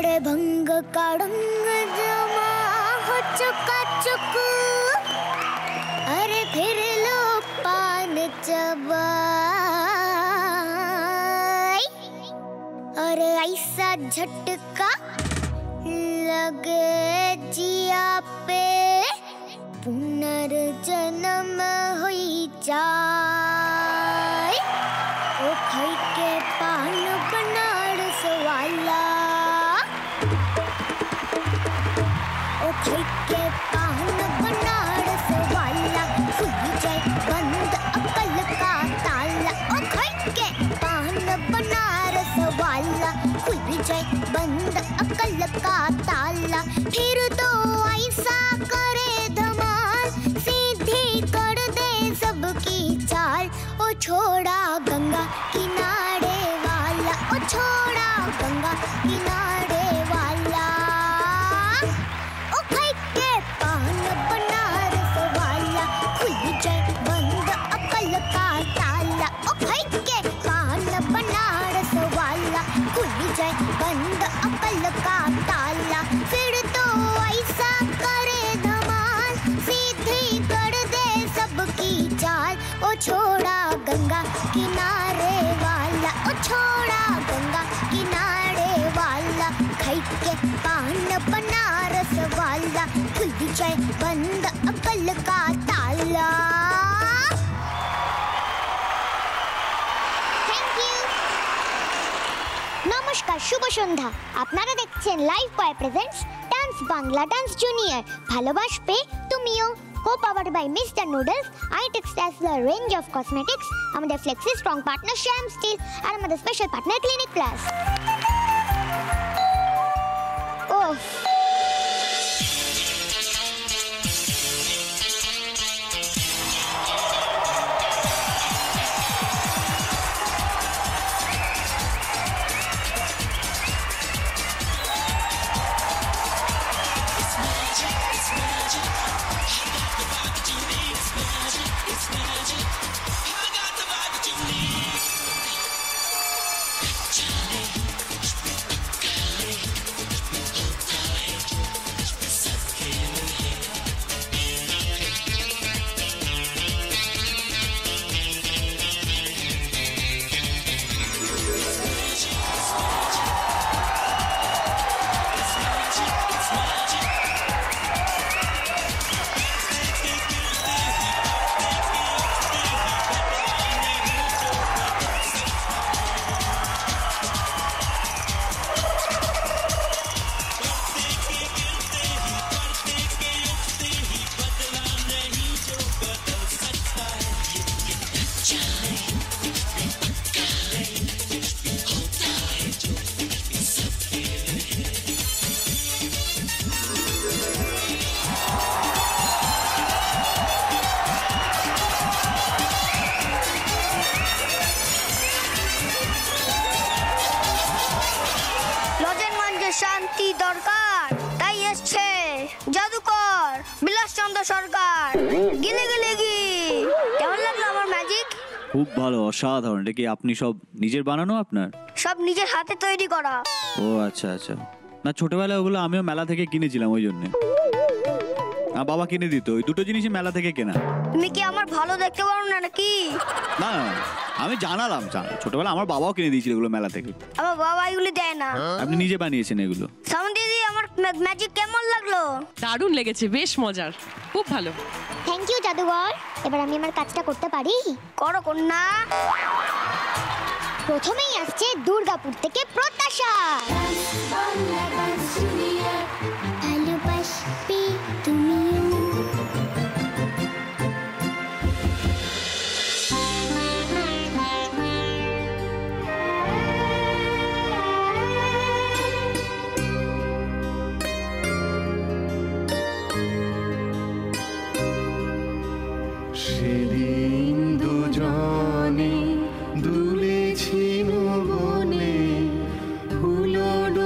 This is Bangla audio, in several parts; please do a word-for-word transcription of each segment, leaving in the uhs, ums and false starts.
अरे भंग का रंग जमा हो चुका चुक, अरे फिर लो पान चबाई। अरे ऐसा झटका लगे जिया पे, पुनर्जन्म हुई जाए। ओ खाई के पान बनारस वाला, ओ खाई के पान बनारस वाला, खुल जाए बंद अकल का ताला। ओ खाई के पान बनारस वाला, खुल जाए बंद अकल का ताला। फिर तो ऐसा करे धमाल, सीधी कर दे सबकी चाल। ओ छोड़ा गंगा किनारे वाला, ओ छोड़ा गंगा किनारे वाला। ओ खाई के पान बनारस वाला, खुल जाए बंद अकल का ताला। ओ खाई के पान बनारस वाला, खुल जाए बंद अकल का ताला। फिर तो ऐसा करे धमाल, सीधी कर दे सबकी चाल। ओ छोड़ा गंगा किनारे वाला, ओ छोड़ा गंगा किनारे वाला। खाई के पान बनारस वाला, खुल जाए बंद अकल का ताला। Thank you. নমস্কার, শুভ সন্ধ্যা। আপনারা দেখছেন Lifebuoy presents dance Bangla dance junior. ভালোবাসবে তুমিও। Co powered by Mr Noodles, Itex Dassler range of cosmetics, আমাদের flexi strong partner Shyam steel, আর আমাদের special partner clinic plus. Oh, শান্তি দরকার, তাই এসছে জাদুকর বিলাস চন্দ্র সরকার। গিলে গিলে গি। কেমন লাগলো আমার ম্যাজিক? খুব ভালো, অসাধারণ। এটা কি আপনি সব নিজের বানানো? আপনার সব নিজের হাতে তৈরি করা। ও আচ্ছা আচ্ছা। না, ছোটবেলায় ওগুলো আমিও মেলা থেকে কিনেছিলাম, ওই জন্য বাবা কিনে দিত। ওই দুটো জিনিসই মেলা থেকে কেনা। তুমি কি আমার ভালো দেখতে পারো না নাকি? না, আমি জানালাম। ছোটবেলা আমার বাবাও কিনে দিয়েছিল এগুলো মেলা থেকে। আমার বাবা এগুলো দেয় না। আপনি নিজে বানিয়েছেন এগুলো? সামন দিদি, আমার ম্যাজিক কেমন লাগলো? দারুণ লেগেছে, বেশ মজার, খুব ভালো। থ্যাংক ইউ জাদুকর। এবার আমি আমার কাজটা করতে পারি? করো কন্যা। প্রথমেই আসছে দুর্গাপুর থেকে প্রত্যাশা। ভালোবাসবে তুমিও। সেদিন দুজনে দুলেছি বনে, ফুল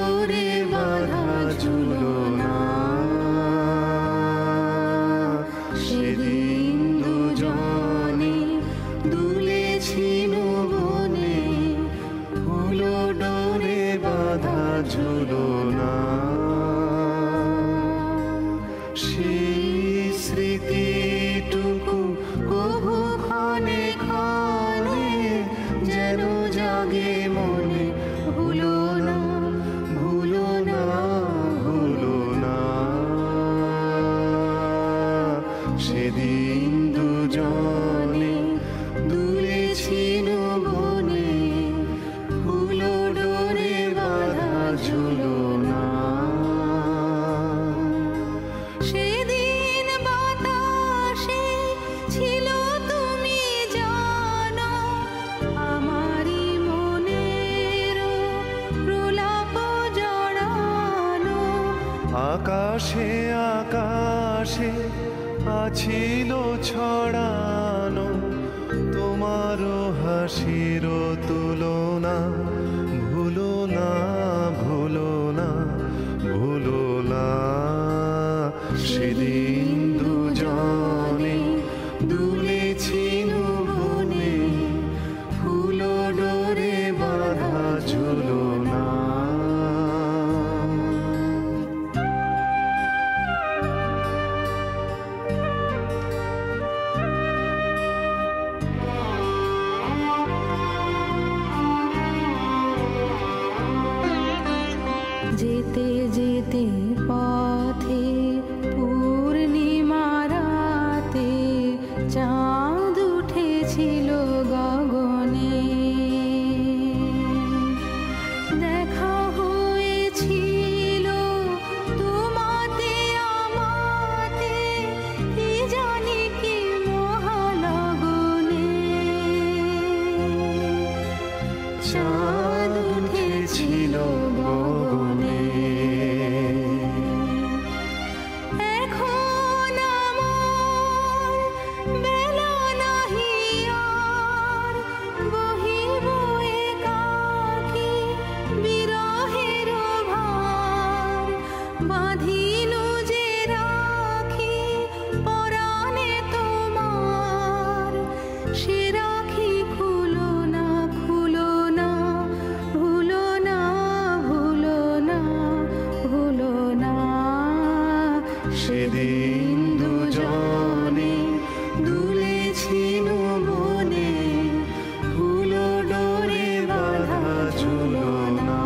না সেই স্মৃতিটুকু কভু ক্ষণে ক্ষণে যেন জাগে মনে ভুলো না ভুলো না ভুলো না সেদিন দুজনে দুলেছিল বনে ফুলো ডোরে বাঁধা ঝুলো না সেদিন বাতাসে ছিল তুমি জানো আমারই মনের প্রলাপ জড়ানো আকাশে আকাশে আছিল ছড়ানো তোমারও হাসির তুলনা ভুলো না ভুলো না ভুলো না সেদিন দুজনে দুলেছিল বনে ফুলো ডোরে বাঁধা ঝুলো না যেতে যেতে পথে পূর্ণিমা রাতে চাঁদ উঠেছিল গগনে দেখা হয়েছিল তোমাতে আমাতে কি জানি কি মহালগনে চাঁদ উঠেছিল গগনে এখন আমার বেলা নাহি আর বহিব একাকী বিরহের ভার বাঁধিনু যে রাখি পরাণে তোমার সে রাখি খুলো না খুলো না ভুলো না ভুলো না ভুলো না সেদিন দুজনে দুলেছিল বনে ফুলো ডোরে বাঁধা ঝুলো না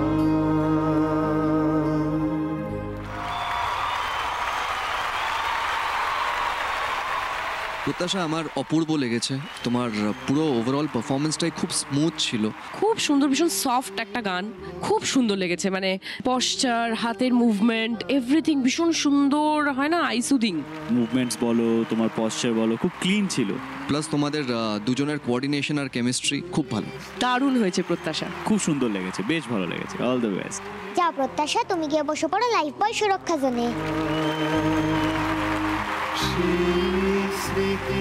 প্রত্যাশা আমার অপূর্ব লেগেছে তোমার পুরো ওভারঅল পারফরমেন্সটাই খুব স্মুথ ছিল খুব সুন্দর, ভীষণ সফট একটা গান, খুব সুন্দর লেগেছে। মানে পশ্চার, হাতের মুভমেন্ট, এভরিথিং ভীষণ সুন্দর, হয় না, আইসুদিং। মুভমেন্টস বলো, তোমার পশ্চার বলো, খুব ক্লিন ছিল। প্লাস তোমাদের আহ, দুজনের কোঅর্ডিনেশন আর কেমিস্ট্রি খুব ভালো। দারুণ হয়েছে প্রত্যাশা। খুব সুন্দর লেগেছে, বেশ ভালো লেগেছে। All the best. যা প্রত্যাশা, তুমি গিয়ে বসে পড়ো লাইফ বয় সুরক্ষা জোনে। সেই স্মৃতি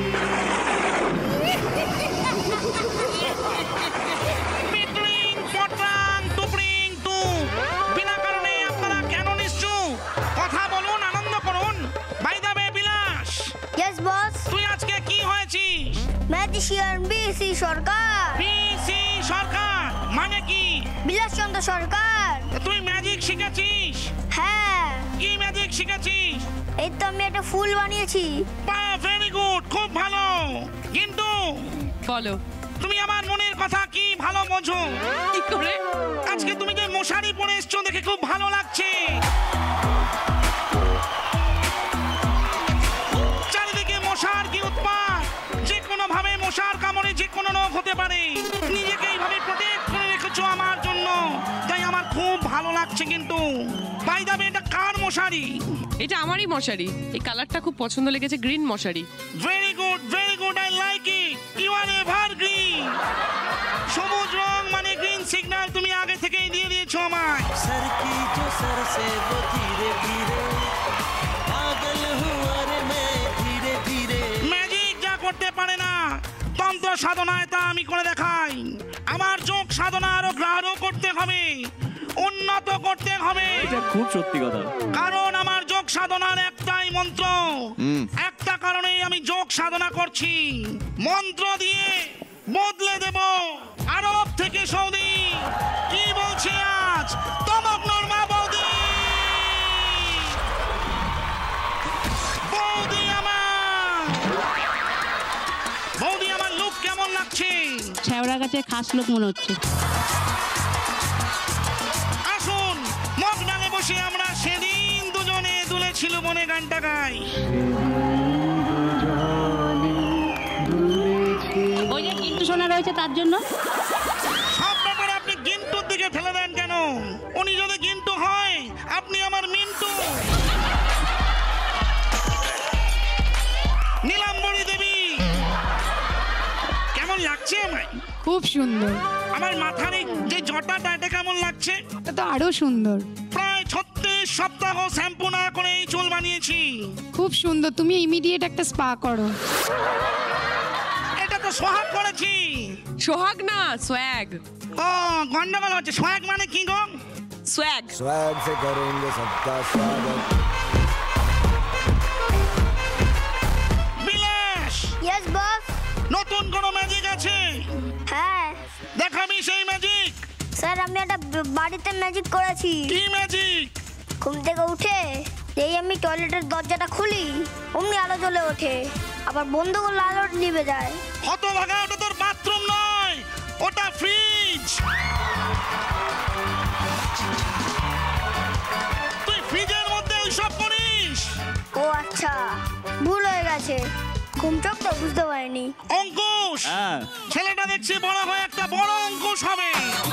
পিটলিং পটরাং টুপরিং টু। বিনা কারণে আপনারা কেন নিশ্চুপ? কথা বলুন, আনন্দ করুন। By the way Bilas, yes boss. তুই আজকে কি হয়েছিস? ম্যাজিশিয়ান বিসি সরকার। পিসি সরকার মানে কি? বিলাস চন্দ্র সরকার। তুই ম্যাজিক শিখেছিস? হ্যাঁ, কি ম্যাজিক শিখেছিস? এই তো আমি একটা ফুল বানিয়েছি। ভেরি গুড, খুব ভালো। কিন্তু বলো, তুমি আমার মনের কথা কি ভালো বোঝো। কি করে? আজকে তুমি যে মশারি পরে এসছো দেখে খুব ভালো লাগছে। চারিদিকে মশার কি উৎপাত, যে কোনো ভাবে মশার কামড়ে যে কোনো রোগ হতে পারে। নিজেকে এইভাবে প্রোটেক্ট করে রেখেছো আমার জন্য, তাই আমার খুব ভালো লাগছে। কিন্তু বাই দ্য ওয়ে, এটা কার মশারি? এটা আমারই মশারি। এই কালারটা খুব পছন্দ লেগেছে, গ্রিন মশারি। Very good, very good, I like it. You are evergreen. সবুজ রং মানে গ্রিন সিগন্যাল তুমি আগে থেকেই দিয়ে দিয়েছো আমায়। सर की जो सर से वो धीरे धीरे पागल हुआ रे मैं धीरे धीरे। ম্যাজিক যা করতে পারে না তন্ত্র সাধনায় তা আমি করে দেখাই। আমার যোগ সাধনা আরো গাঢ় করতে হবে, উন্নত করতে হবে। এটা খুব সত্যি কথা। কারণ আমার যোগ সাধনার একটাই মন্ত্র। হুম। একটা কারণেই আমি যোগ সাধনা করছি। মন্ত্র দিয়ে বদলে দেব আরব থেকে সৌদি। কি বলছি আজ তমগ্নর মা বৌদি। লেওড়া গাছের খাস লোক মনে হচ্ছে। আসুন মগ ডাঙে বসে আমরা সেদিন দুজনে দুলেছিল মনে গানটা গাই। ওই যে কিন্তু শোনা রয়েছে তার জন্য সব ব্যাপারে আপনি গিন্টুর দিকে ফেলে দেন কেন? উনি যদি গিন্টু হয় আপনি আমার মিন্টু। নীলাম্বরী দেবী কেমন লাগছে আমায়? খুব সুন্দর। আমার মাথার এই যে জটাটা এটা কেমন লাগছে? এটা তো আরো সুন্দর। প্রায় ছত্রিশ সপ্তাহ শ্যাম্পু না করে এই চুল বানিয়েছি। খুব সুন্দর। তুমি ইমিডিয়েট একটা স্পা করো। এটা তো সোহাগ করেছি। সোহাগ না, সোয়াগ। ও গন্ডগোল হচ্ছে। সোহাগ মানে কি গো? সোয়াগ। स्वैग से करेंगे सबका स्वागत। বিলাস। Yes boss. নতুন কোনো ম্যাজিক আছে? হ্যাঁ দেখাবি সেই ম্যাজিক? স্যার আমি একটা ব- বাড়িতে ম্যাজিক করেছি। কি ম্যাজিক? ঘুম থেকে উঠে যেই আমি টয়লেটের দরজাটা খুলি অমনি আলো জ্বলে ওঠে, আবার বন্ধ করলে আলো নিভে যায়। হতভাগা, ওটা তোর বাথরুম নয়, ওটা ফ্রিজ। তুই ফ্রিজের মধ্যে ওইসব করিস? ও আচ্ছা, ভুল হয়ে গেছে। ঘুম চোখ তো বুঝতে পারিনি। অঙ্কুশ, হ্যাঁ ছেলেটা দেখছি বড় হয়ে একটা বড় অঙ্কুশ হবে।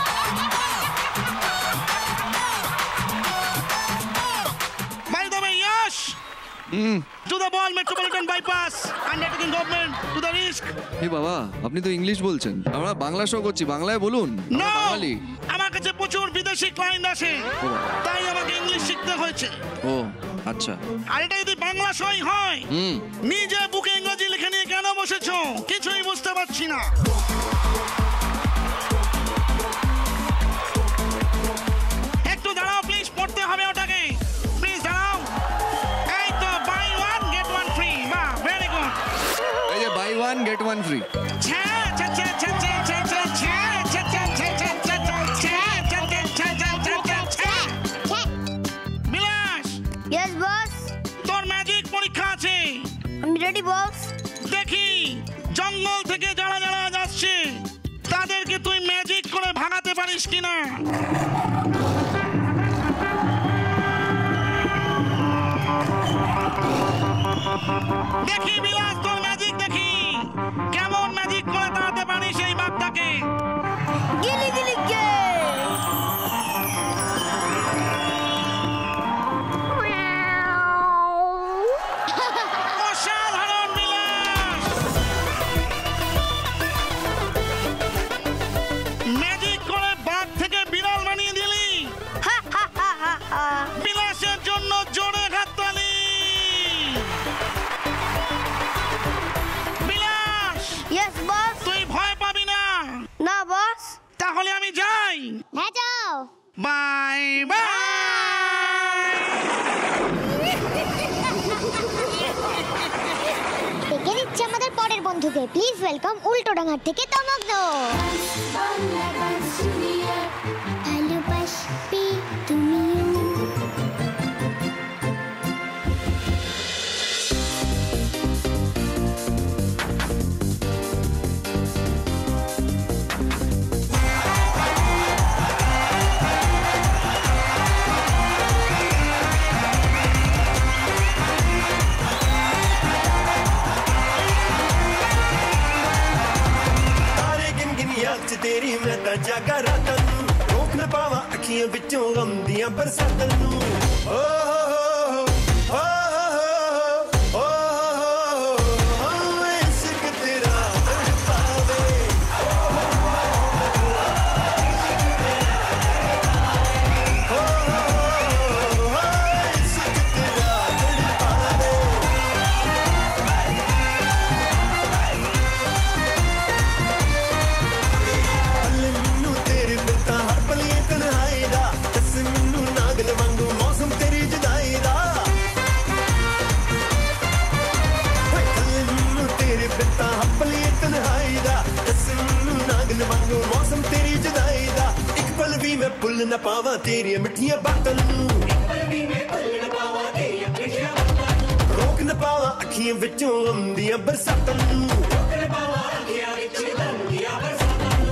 By the way, Yash, to the ball metropolitan bypass, undertaking government to the risk. হে বাবা, আপনি তো ইংলিশ বলছেন, আমরা বাংলা শো করছি, বাংলায় বলুন। আমরা No, বাঙালি। আমার কাছে প্রচুর বিদেশি ক্লায়েন্ট আসে, ও। তাই আমাকে ইংলিশ শিখতে হয়েছে। ও আচ্ছা। আর এটা যদি বাংলা সই হয়, হুম নিজে বুকে ইংরেজি লিখে নিয়ে কেন বসেছো কিছুই বুঝতে পারছি না। একটু দাঁড়াও প্লিজ, পড়তে হবে ওটাকে। প্লিজ দাঁড়াও। এই তো buy one get one free. বাহ, ভেরি গুড। এই যে buy one get one free. ছ্যা ছ্যা ছ্যা ছ্যা ছ্যা ছ্যা ছ্যা ছ্যা ছ্যা ছ্যা ছ্যা ছ্যা ছ্যা ছ্যা ছ্যা ছ্যা ছ্যা ছ্যা ছ্যা। বিলাস, ইয়েস বস। তোর ম্যাজিক পরীক্ষা আছে। আমি রেডি বস। দেখি জঙ্গল থেকে যারা যারা যাচ্ছে তাদেরকে তুই ম্যাজিক করে ভাগাতে পারিস কিনা। দেখি বিলাস, তোর ম্যাজিক দেখি কেমন ম্যাজিক করে তাড়াতে পারিস এই বাঘটাকে। গিলি গিলি গে। অসাধারণ বিলাস, ম্যাজিক করে বাঘ থেকে বিড়াল বানিয়ে দিলি। হা হা হা হা হা। বিলাসের জন্য জোরে হাততালি। বিলাস, ইয়েস বস। তুই ভয় পাবি না। না বস। তাহলে আমি যাই। হ্যাঁ যাও। Bye bye. ডেকে নিচ্ছে আমাদের পরের বন্ধুকে। প্লিজ ওয়েলকাম উল্টোডাঙ্গার থেকে তমগ্ন। ভালোবাসবে তুমিও। तारे गिन गिन याद च तेरी मैं तां जागा रातां नूं रोक न पावा अखियां विचों गम दियां बरसातां नूं ओ हो हो हो हो हो इश्क तेरा तड़पावे हो हो इश्क तेरा तड़पावे ਮੈਨੂੰ ਤੇਰੇ ਬਿਨਾਂ ਹਰ ਪਲ ਇਹ ਤਨਹਾਈ ਦਾ ਦੱਸ ਮੈਨੂੰ ਨਾਗਲ ਵਾਂਗੂ ਮੌਸਮ ਤੇਰੀ ਜੁਦਾਈ ਦਾ ਓਏ ਕੱਲ ਮੈਨੂੰ ਤੇਰੇ ਬਿਨਾਂ ਹਰ ਪਲ ਇਹ ਤਨਹਾਈ ਦਾ ਦੱਸ ਮੈਨੂੰ ਨਾਗਲ ਵਾਂਗੂ ਮੌਸਮ ਤੇਰੀ ਜੁਦਾਈ ਦਾ ਇੱਕ ਪਲ ਵੀ ਮੈਂ ਭੁੱਲ ਨਾ ਪਾਵਾਂ ਤੇਰੀਆਂ ਮਿੱਠੀਆਂ ਬਾਤਾਂ ਨੂੰ ਇੱਕ ਪਲ ਵੀ ਮੈਂ ਭੁੱਲ ਨਾ ਪਾਵਾਂ ਤੇਰੀਆਂ ਮਿੱਠੀਆਂ ਬਾਤਾਂ ਨੂੰ ਰੋਕ ਨਾ ਪਾਵਾਂ ਅੱਖੀਆਂ ਵਿੱਚੋਂ ਗਮ ਦੀਆਂ ਬਰਸਾਤਾਂ ਨੂੰ ਰੋਕ ਨਾ ਪਾਵਾਂ ਅੱਖੀਆਂ ਵਿੱਚ ਗਮ ਦੀਆਂ ਬਰਸਾਤਾਂ ਨੂੰ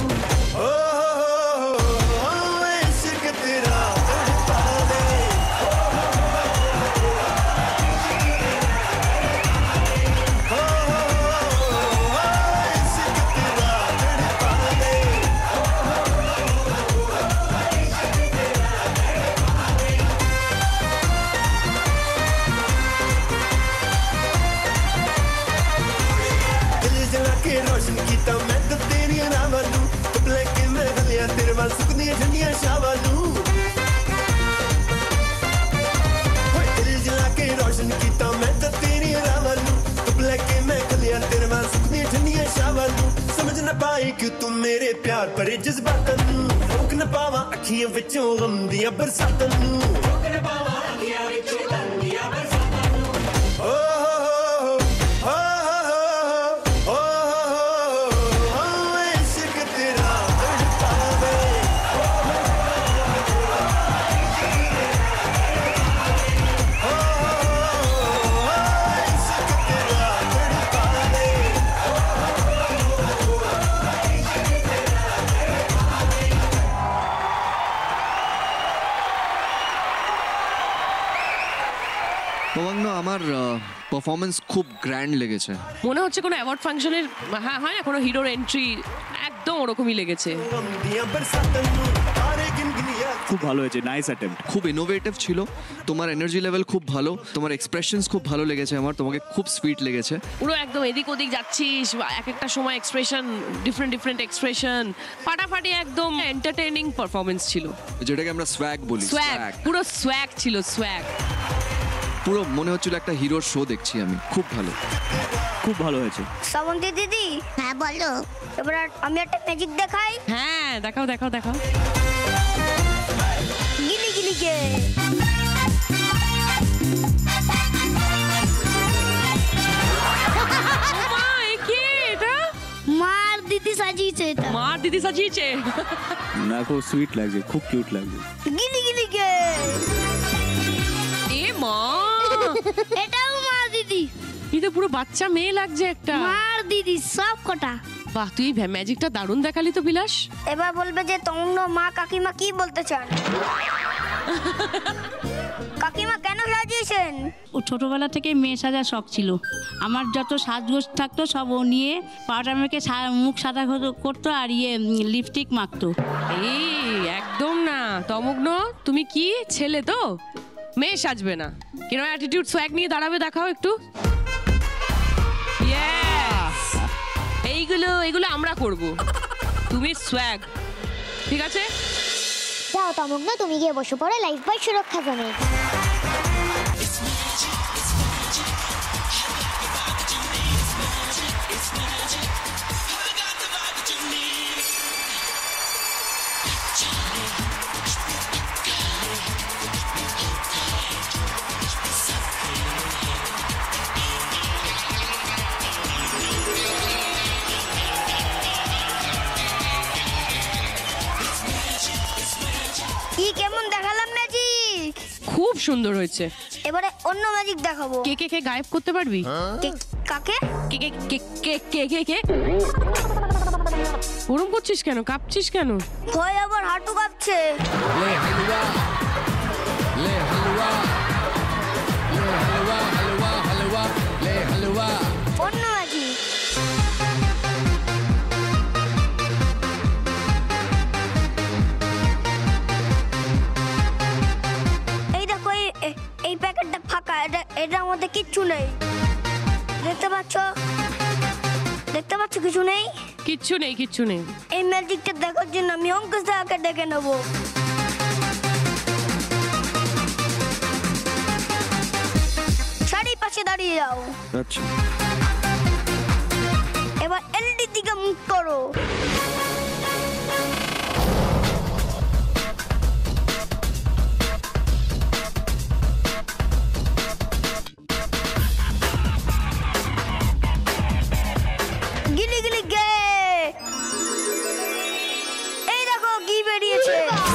आई क्यों तुम मेरे प्यार भरे जज्बातां नू रोक न पावा अखियां विचों गम दियां बरसातां नू रोक न पावा अखियां विचों गम दियां बरसातां नू ओ हो हो हो इश्क तेरा तड़पावे পবন আমার পারফরমেন্স খুব গ্র্যান্ড লেগেছে মনে হচ্ছে কোনো অ্যাওয়ার্ড ফাংশনের হ্যাঁ হয় না কোনো হিরোর এন্ট্রি একদম ওরকমই লেগেছে गम दियां बरसातां नू तारे गिनगिनिया খুব ভালো হয়েছে, নাইস অ্যাটেম্প্ট। খুব ইনোভেটিভ ছিল, তোমার এনার্জি লেভেল খুব ভালো, তোমার এক্সপ্রেশনস খুব ভালো লেগেছে আমার, তোমাকে খুব সুইট লেগেছে। পুরো একদম এদিক ওদিক যাচ্ছিস, এক একটা সময় এক্সপ্রেশন ডিফারেন্ট ডিফারেন্ট এক্সপ্রেশন, ফাটাফাটি একদম এন্টারটেইনিং পারফরমেন্স ছিল, যেটাকে আমরা সোয়াগ বলি। সোয়াগ, পুরো সোয়াগ ছিল, সোয়াগ। পুরো মনে হচ্ছিল একটা হিরোর শো দেখছি আমি, খুব ভালো, খুব ভালো হয়েছে। শ্রাবন্তী দিদি, হ্যাঁ বলো। এবার আমি একটা ম্যাজিক দেখাই। হ্যাঁ দেখাও দেখাও দেখাও। গিলি গিলি কে মার দিদি সাজিয়েছে, এটা মার দিদি সাজিয়েছে। না খুব সুইট লাগছে, খুব কিউট লাগছে। গিলি গিলি কে এ মা, এটাও মার দিদি। এটা পুরো বাচ্চা মেয়ে লাগছে একটা। মার দিদি সব কটা। বাহ, তুই ম্যাজিকটা দারুণ দেখালি তো বিলাস। এবার বলবে যে তমগ্ন মা কাকিমা কি বলতে চান। কাকিমা কেন সাজিয়েছেন? ও ছোটবেলা থেকে মেয়ে সাজার শখ ছিল। আমার যত সাজগোজ থাকতো সব ও নিয়ে পাউডার মেখে মুখ সাদা করতো আর ইয়ে লিপস্টিক মাখতো। এই একদম না তমগ্ন, তুমি কি ছেলে তো মেয়ে সাজবে না, কিরকম অ্যাটিটিউড সোয়াগ নিয়ে দাঁড়াবে দেখাও একটু। এইগুলো এইগুলো আমরা করব, তুমি সোয়াগ, ঠিক আছে? যাও তমগ্ন, তুমি গিয়ে বসে পড়ো লাইফ বয় সুরক্ষা জোনে। কি কেমন দেখালাম ম্যাজিক? খুব সুন্দর হয়েছে। এবারে অন্য ম্যাজিক দেখাবো। কে কে কে গায়েব করতে পারবি? কে- কাকে? কে কে কে কে কে কে কে ওরম করছিস কেন, কাঁপছিস কেন? ভয় আবার হাঁটু কাঁপছে। অন্য ম্যাজিক। এই দেখো, এই- এ- এই প্যাকেটটা ফাঁকা, এটা এটার মধ্যে কিচ্ছু নেই। দেখতে পাচ্ছ? দেখতে পাচ্ছ কিছু নেই? কিচ্ছু নেই, কিচ্ছু নেই। এই ম্যাজিকটা দেখার জন্য আমি অঙ্কুশ দাকে ডেকে নেবো। শাড়ির পাশে দাঁড়িয়ে যাও। আচ্ছা, এবার এলডির দিকে মুখ করো। গিলি গিলি গে, এই দেখো কি বেরিয়েছে।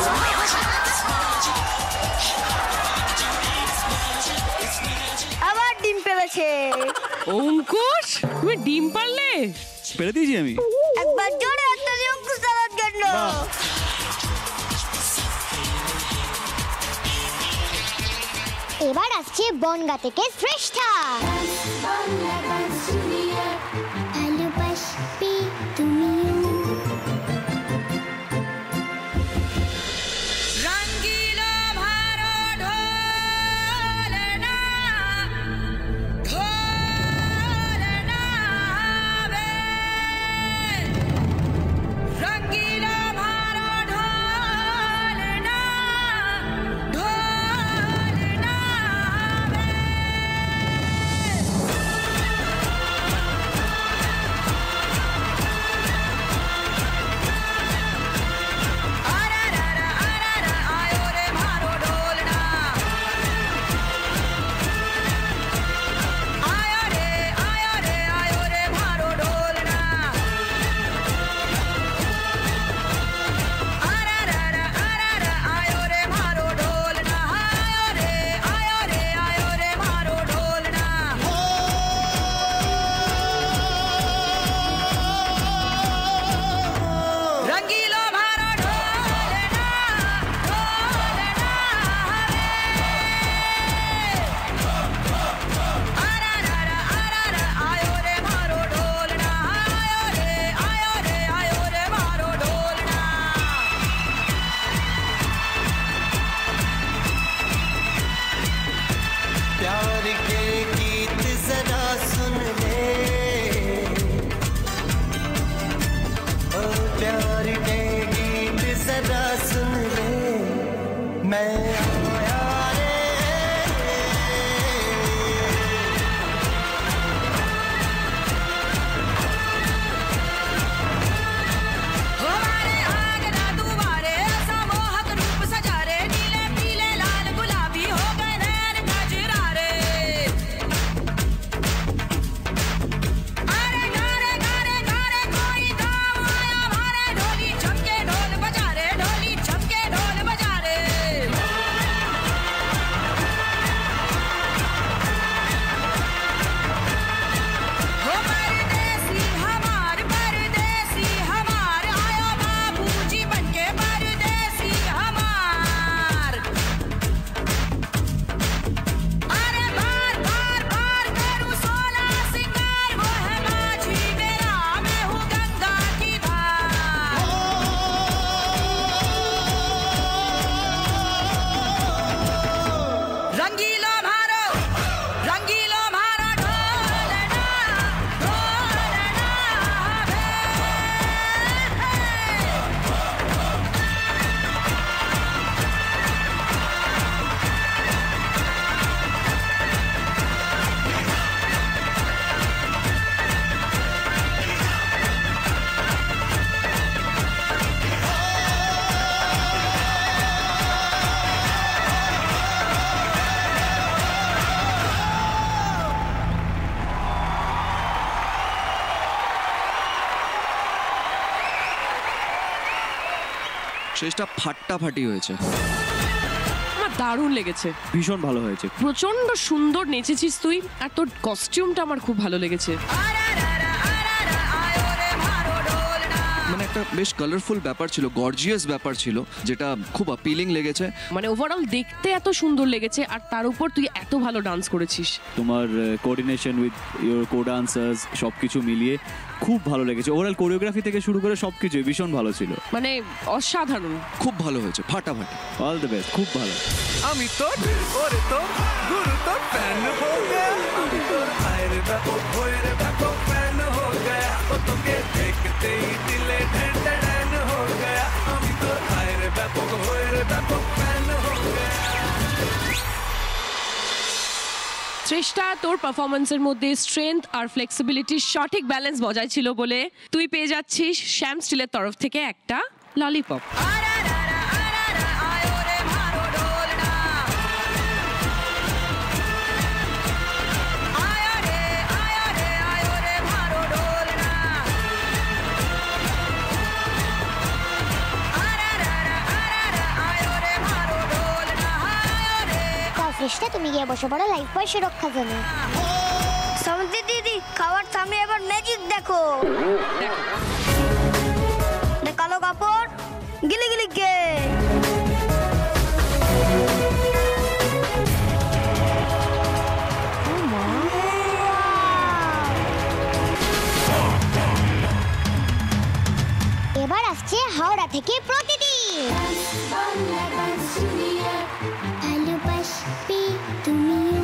আবার ডিম পেড়েছে। অঙ্কুশ, তুমি ডিম পারলে? পেরে দিয়েছি আমি। একবার জোরে একটা দিয়ে অঙ্কুশ দাদার জন্য। এবার আসছে বনগা থেকে শ্রেষ্ঠা। ভালোবাসবি তুমিও। प्यार के गीत जरा सुन ले, ओ प्यार के गीत जरा सुन ले, मैं आया रे। हमारे आगरा दुबारे ऐसा मोहक रूप सजा रे, नीले पीले लाल गुलाबी हो गए नैन कजरा रे। अरे गारे गारे गारे कोई गाँव आया हमारे, ढोली छमके ढोल बजा रे, ढोली छमके ढोल बजा रे। हो परदेसी हमार परदेसी हमार, आयो बाबूजी बनके परदेसी हमार। अरे बार बार बार करूं सोलह सिंगार, वो है माझी मेरा, मैं हूँ गंगा की धार। रंगीलो मारो रंगीलो मारो ढोलना ढोलना बे। শেষটা ফাটাফাটি হয়েছে। আমার দারুণ লেগেছে, ভীষণ ভালো হয়েছে। প্রচন্ড সুন্দর নেচেছিস তুই, আর তোর কস্টিউমটা আমার খুব ভালো লেগেছে। মানে একটা বেশ কালারফুল ব্যাপার ছিল, গর্জিয়াস ব্যাপার ছিল, যেটা খুব অ্যাপিলিং লেগেছে। মানে ওভারঅল দেখতে এত সুন্দর লেগেছে, আর তার উপর তুই এত ভালো ডান্স করেছিস। তোমার coordination with your co dancers সবকিছু মিলিয়ে খুব ভালো লেগেছে। ওভারঅল কোরিওগ্রাফি থেকে শুরু করে সবকিছু ভীষণ ভালো ছিল, মানে অসাধারণ। খুব ভালো হয়েছে, ফাটাফাটি। অল দ্য বেস্ট, খুব ভালো। আমি তো ওরে তো গুরু তো ফ্যান হো গয়া, আমি তো আয়রে ব্যাপো ওরে ব্যাপো ফ্যান হো গয়া, ও তোকে দেখতে ही দিলে ঢেড়ন হো গয়া, আমি তো আয়রে ব্যাপো ওরে ব্যাপো ফ্যান হো গয়া। চেষ্টা তোর পারফরমেন্সের মধ্যে স্ট্রেংথ আর ফ্লেক্সিবিলিটির সঠিক ব্যালেন্স বজায় ছিল বলে তুই পেয়ে যাচ্ছিস শ্যাম স্টিলের তরফ থেকে একটা ললিপপ। ফ্রেশটা তুমি গিয়ে বসে পড়ো লাইফ বয় সুরক্ষা জন্য। সমুদ্র দিদি খাবার থামিয়ে এবার ম্যাজিক দেখো। কালো কাপড় গিলি গিলি গে। এবার আসছে হাওড়া থেকে প্রতিদিন। ভালোবাসবে তুমিও।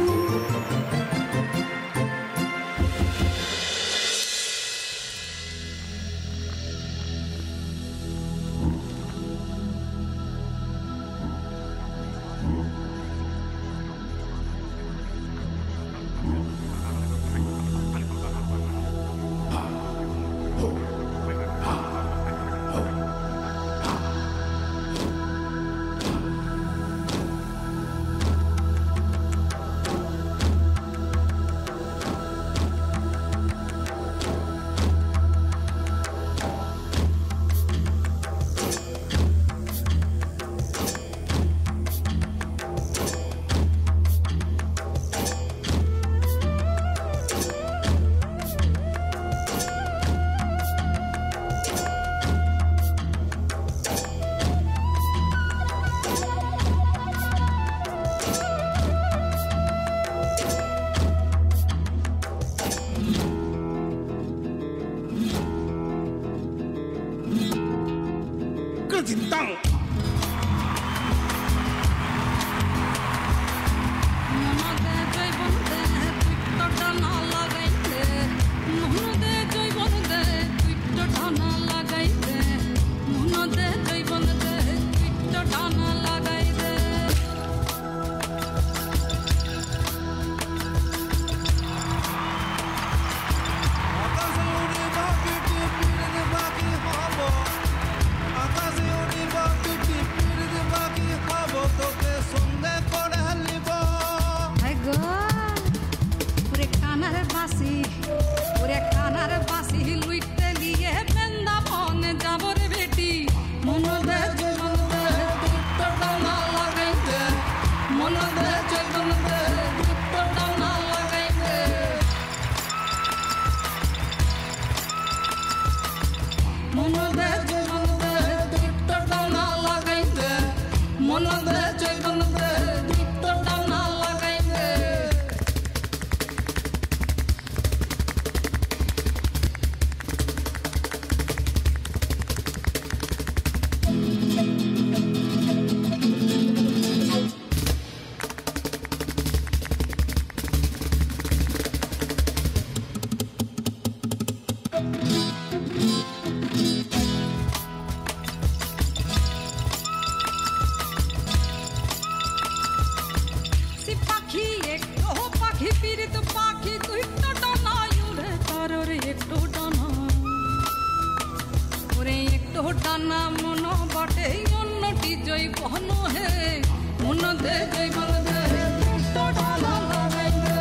দে জৈবন দে দীপ্ত ডানা লাগাই দে মন দে জৈবন দে দীপ্ত ডানা লাগাই দে মন দে জৈবন দে দীপ্ত ডানা লাগাই দে সি পাখি একটু পাখি পীড়িত পাখি তুই তো ডানা উড়ে তার রে একটু ডানা ওরে একটু ডানা মন বটে অন্যটি জয় বহন হে মন দে জয় বল দে একটু ডানা লাগাই দে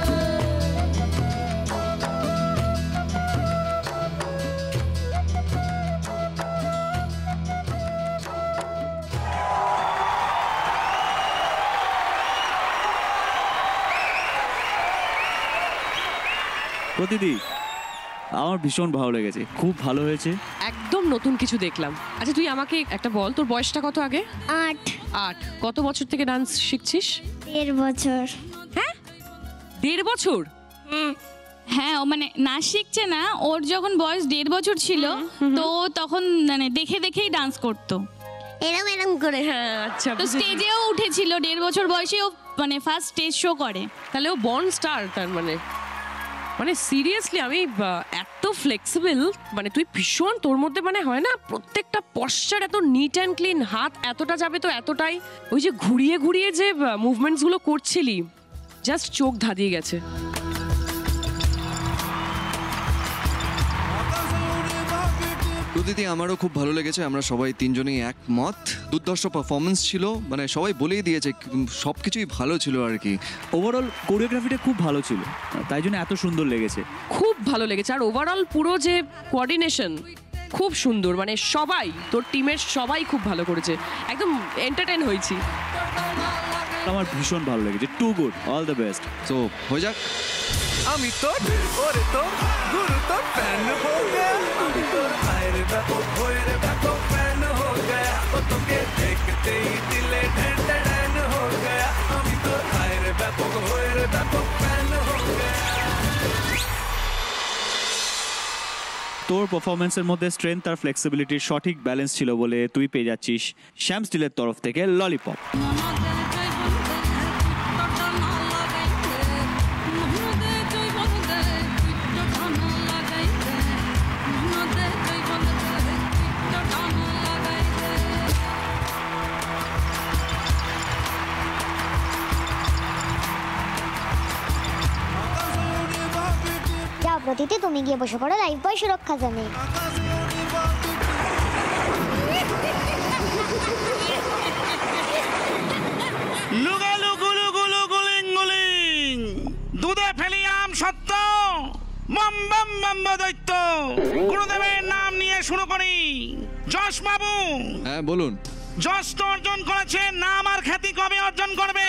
প্রতিদি আমার ভীষণ ভালো লেগেছে, খুব ভালো হয়েছে। একদম নতুন কিছু দেখলাম। আচ্ছা তুই আমাকে একটা বল, তোর বয়সটা কত আগে? আট। আট। কত বছর থেকে ডান্স শিখছিস? দেড় বছর। হ্যাঁ দেড় বছর? হ্যাঁ হ্যাঁ ও মানে নাচ শিখছে না, ওর যখন বয়স দেড় বছর ছিল তো ও তখন মানে দেখে দেখেই ডান্স করতো এরম এরম করে। হ্যাঁ আচ্ছা। তো স্টেজেও উঠেছিল দেড় বছর বয়সে, ও মানে ফার্স্ট স্টেজ শো করে। তাহলে ও বর্ন স্টার তার মানে। মানে সিরিয়াসলি আমি আহ, এত ফ্লেক্সিবল, মানে তুই ভীষণ, তোর মধ্যে মানে হয় না প্রত্যেকটা পশ্চার এত নিট অ্যান্ড ক্লিন, হাত এতটা যাবে তো এতটাই, ওই যে ঘুরিয়ে ঘুরিয়ে যে মুভমেন্টসগুলো করছিলি জাস্ট চোখ ধাঁধিয়ে গেছে। প্রতিদি আমারও খুব ভালো লেগেছে, আমরা সবাই তিনজনই একমত। দুর্ধর্ষ পারফরমেন্স ছিল, মানে সবাই বলেই দিয়েছে সব কিছুই ভালো ছিল আর কি। ওভারঅল কোরিওগ্রাফিটা খুব ভালো ছিল, তাই জন্য এত সুন্দর লেগেছে। খুব ভালো লেগেছে। আর ওভারঅল পুরো যে কোঅর্ডিনেশন খুব সুন্দর, মানে সবাই তোর টিমের সবাই খুব ভালো করেছে, একদম এন্টারটেইন হয়েছি। আমার ভীষণ ভালো লেগেছে, too good, all the best. তো হয়ে যাক। আমি তো ওরে তো গুরু তো ফ্যান হো গয়া আমি তো আয়রে ব্যাপো ওরে ব্যাপো ফ্যান হো গয়া ও তোকে দেখতে ही দিলে ঢেড়ন হো গয়া আমি তো আয়রে ব্যাপো ওরে ব্যাপো ফ্যান হো গয়া। তোর পারফরমেন্সের মধ্যে স্ট্রেংথ আর ফ্লেক্সিবিলিটির সঠিক ব্যালেন্স ছিল বলে তুই পেয়ে যাচ্ছিস শ্যাম স্টিলের তরফ থেকে ললিপপ। যাও প্রতিটি, তুমি গিয়ে বসে পড়ো লাইফ বয় সুরক্ষা জানে। লুগালু গুলু গুলু গুলিং গুলিং দুধে ফেলি আম সত্য বম বম বম দৈত্য। গুরুদেবের নাম নিয়ে শুরু করি। যশ বাবু, হ্যাঁ বলুন। যশ তো অর্জন করেছে, নাম আর খ্যাতি কবে অর্জন করবে?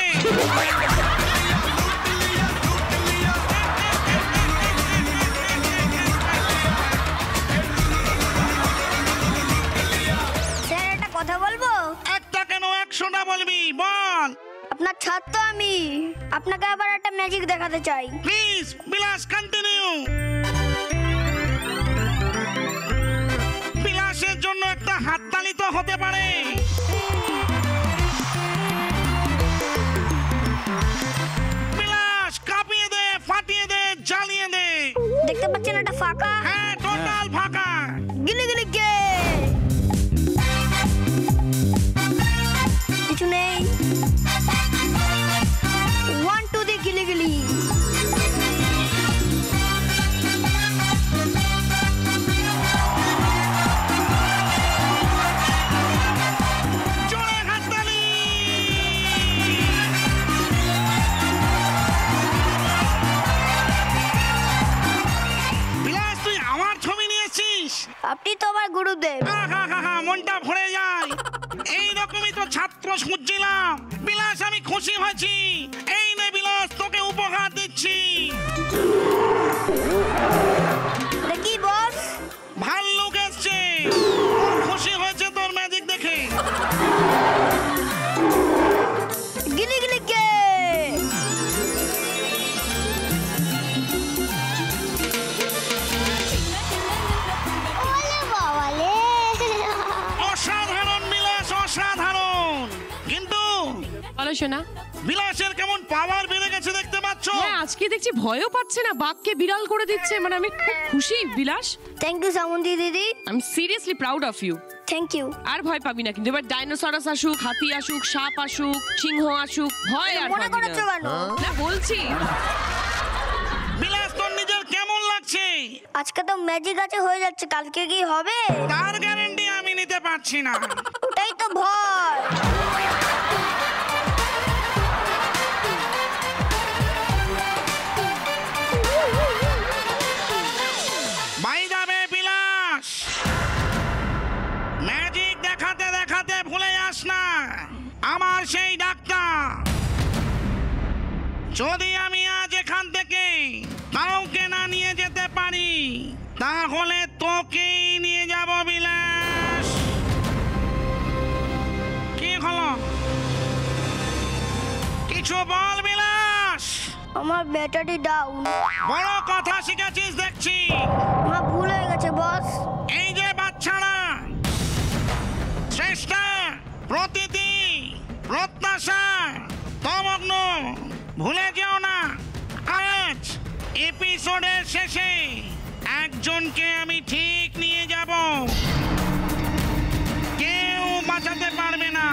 স্যার একটা কথা বলবো? একটা কেন একশোটা বলবি, বল। আপনার ছাত্র আমি, আপনাকে আবার একটা ম্যাজিক দেখাতে চাই। Please Vilas continue. বিলাসের জন্য একটা হাততালি তো হতে পারে। বিলাস কাঁপিয়ে দে, ফাটিয়ে দে, জ্বালিয়ে দে। দেখতে পাচ্ছেন এটা ফাঁকা? হ্যাঁ টোটাল ফাঁকা। গিলি গিলি গে কিছু নেই। ওয়ান টু দি গিলি গিলি। জোরে হাততালি। বিলাস তুই আমার ছবি নিয়েছিস? আপনি তো আমার গুরুদেব। আহা হা হা, মনটা ভরে যায়। এইরকমই তো ছাত্র তো খুঁজছিলাম। বিলাস, আমি খুশি হয়েছি। এই নে বিলাস, তোকে উপহার দিচ্ছি। দেখি বস, ভাল্লুক এসছে। খুশি হয়েছে তোর ম্যাজিক দেখে। গিলি গিলি কে ওলে বাবালে, অসাধারণ বিলাস, অসাধারণ। কিন্তু বলো শোনা, বিলাসের কেমন পাওয়ার বেড়ে গেছে দেখতে পাচ্ছ? হ্যাঁ, আজকে দেখছি ভয়ও পাচ্ছে না, বাঘকে বিড়াল করে দিচ্ছে। মানে আমি খুব খুশি বিলাস। থ্যাংক ইউ সামন্তি দিদি। I am seriously proud of you. Thank you. আর ভয় পাবি না কিন্তু। এবার ডাইনোসরাস আসুক, হাতি আসুক, সাপ আসুক, সিংহ আসুক, ভয় আর মনে পাবি করেছো কেন? না। না বলছি। বিলাস, তোর নিজের কেমন লাগছে? আজকে তো ম্যাজিক আছে, হয়ে যাচ্ছে, কালকে কি হবে তার গ্যারান্টি আমি নিতে পারছি না। ওটাই তো ভয়। বাই যাবে বিলাস, ম্যাজিক দেখাতে দেখাতে ভুলে যাস না আমার সেই ডাক্তার। যদি আমি আজ এখান থেকে কাউকে না নিয়ে যেতে পারি, তাহলে তোকেই নিয়ে যাব বিলাস। কি হলো? কিছু বল বিলাস। আমার ব্যাটারি ডাউন। বড় কথা শিখেছিস দেখছি। আমার ভুল হয়ে গেছে বস। এই যে বাচ্চারা, চেষ্টা, প্রতিটি, প্রত্যাশা, তমগ্ন, ভুলে যেও না আজ এপিসোডের শেষে একজনকে আমি ঠিক নিয়ে যাব। কেউ বাঁচাতে পারবে না।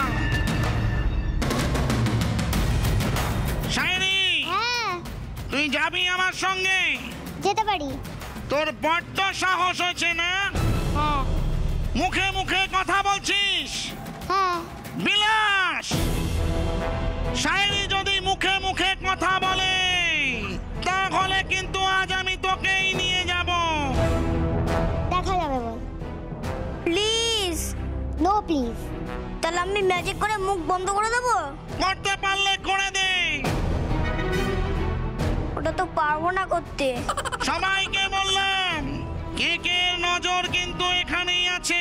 শায়রি, হ্যাঁ, তুই যাবি আমার সঙ্গে? যেতে পারি। তোর বড্ড সাহস হয়েছে না? হ্যাঁ মুখে মুখে কথা বলছিস। হ্যাঁ। বিলাস, শায়রি যদি মুখে মুখে কথা বলে, তাহলে কিন্তু আজ আমি তোকেই নিয়ে যাব। দেখা যাবে বল। প্লিজ। No please. তাহলে আমি ম্যাজিক করে মুখ বন্ধ করে দেবো? করতে পারলে করে দে। ওটা তো পারবো না করতে। সবাইকে বললাম, কেকের নজর কিন্তু এখানেই আছে।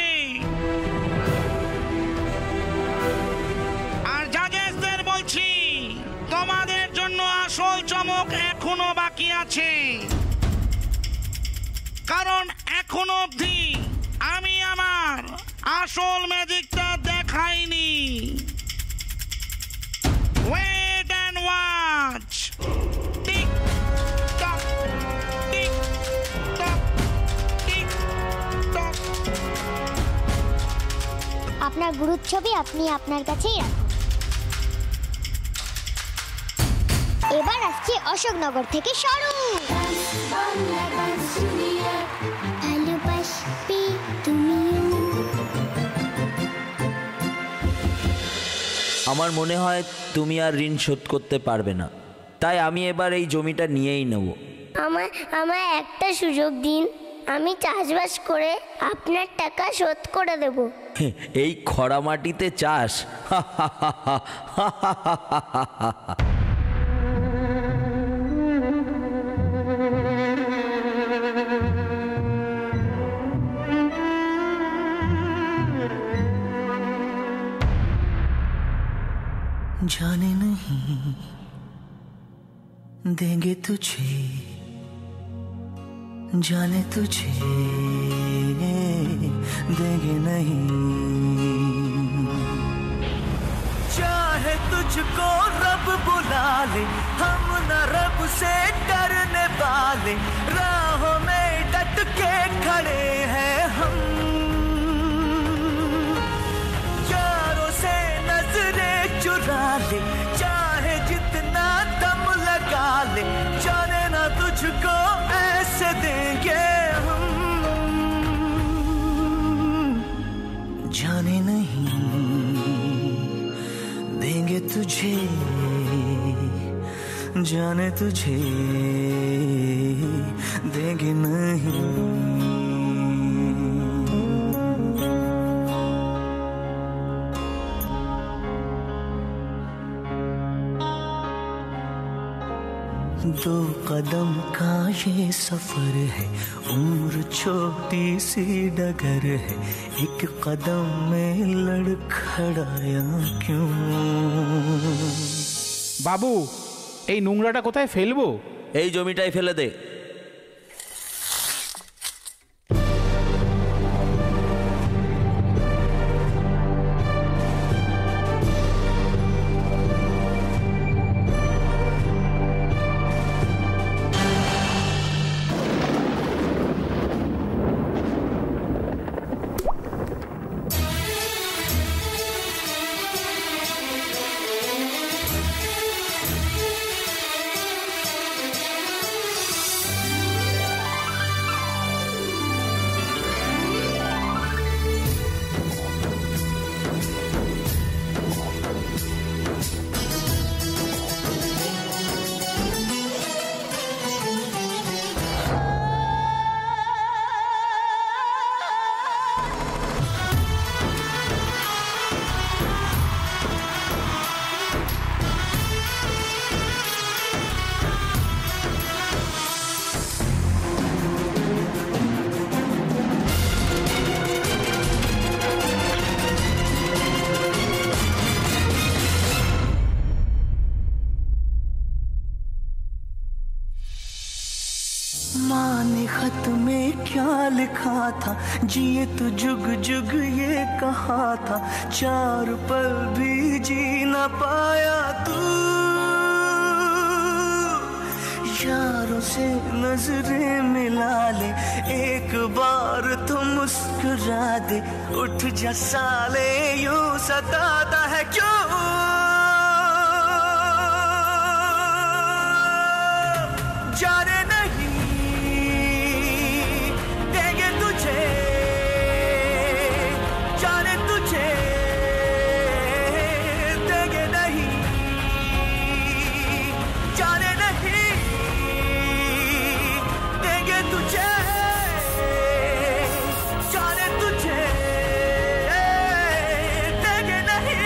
আর জাজেসদের বলছি, তোমাদের জন্য আসল চমক এখনো বাকি আছে। কারণ এখনো অবধি আমি আমার আসল ম্যাজিকটা দেখাইনি। Wait and watch. Tick tock, tick tock, tick tock. আপনার গুরুর ছবি আপনি আপনার কাছেই রাখুন। এবার আসছি অশোকনগর থেকে সরু। ভালোবাসবে তুমিও। আমার মনে হয় তুমি আর ঋণ শোধ করতে পারবে না, তাই আমি এবার এই জমিটা নিয়েই নেব। আমায় আমায় একটা সুযোগ দিন, আমি চাষবাস করে আপনার টাকা শোধ করে দেব। এই খরা মাটিতে চাষ? जाने नहीं देंगे तुझे, जाने तुझे देंगे नहीं। चाहे तुझको रब बुला ले, हम न रब से डरने वाले, राहों में डट के खड़े हैं हम। यारों से नजरें चुरा ले, चाहे जितना दम लगा ले, जाने ना तुझको ऐसे देंगे हम। जाने नहीं देंगे तुझे, जाने तुझे देंगे नहीं। दो कदम का ये सफर है, उम्र छोटी सी डगर है, एक कदम में लड़खड़ाया क्यों। বাবু এই নোংরাটা কোথায় ফেলবো? এই জমিটাই ফেলে দে। माँ ने खत में क्या लिखा था, जिए तो जुग जुग ये कहा था, चार पल भी जी न पाया तू। यारों से नजरें मिला ले, एक बार तो मुस्कुरा दे, उठ जा साले यूं सताता है क्यों। जाने नहीं देंगे तुझे, जाने तुझे देंगे नहीं, जाने नहीं देंगे तुझे, जाने तुझे देंगे नहीं।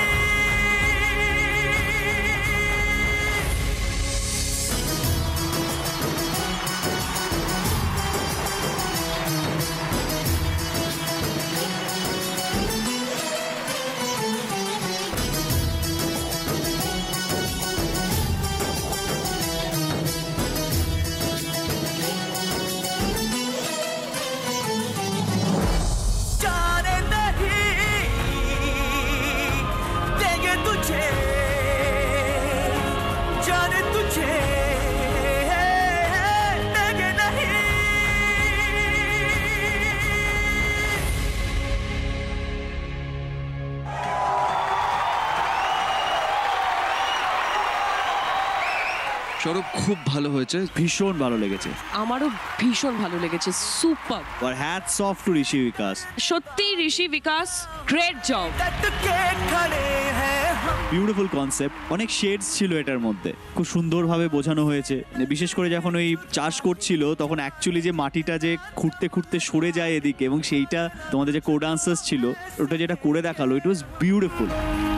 जाने नहीं देंगे तुझे, जाने तुझे देंगे नहीं। সৌরভ খুব ভালো হয়েছে, ভীষণ ভালো লেগেছে, আমারও ভীষণ ভালো লেগেছে, সুপার। আর hats off to Rishi Bikash. সত্যি Rishi Bikash, great job. Beautiful concept, অনেক শেডস ছিল এটার মধ্যে, খুব সুন্দরভাবে বোঝানো হয়েছে। বিশেষ করে যখন ওই চাষ করছিল তখন অ্যাকচুয়ালি যে মাটিটা যে খুঁড়তে খুঁড়তে সরে যায় এদিকে, এবং সেইটা তোমাদের যে কো ডান্সার্স ছিল ওটা যেটা করে দেখালো, ইট ওয়াজ বিউটিফুল।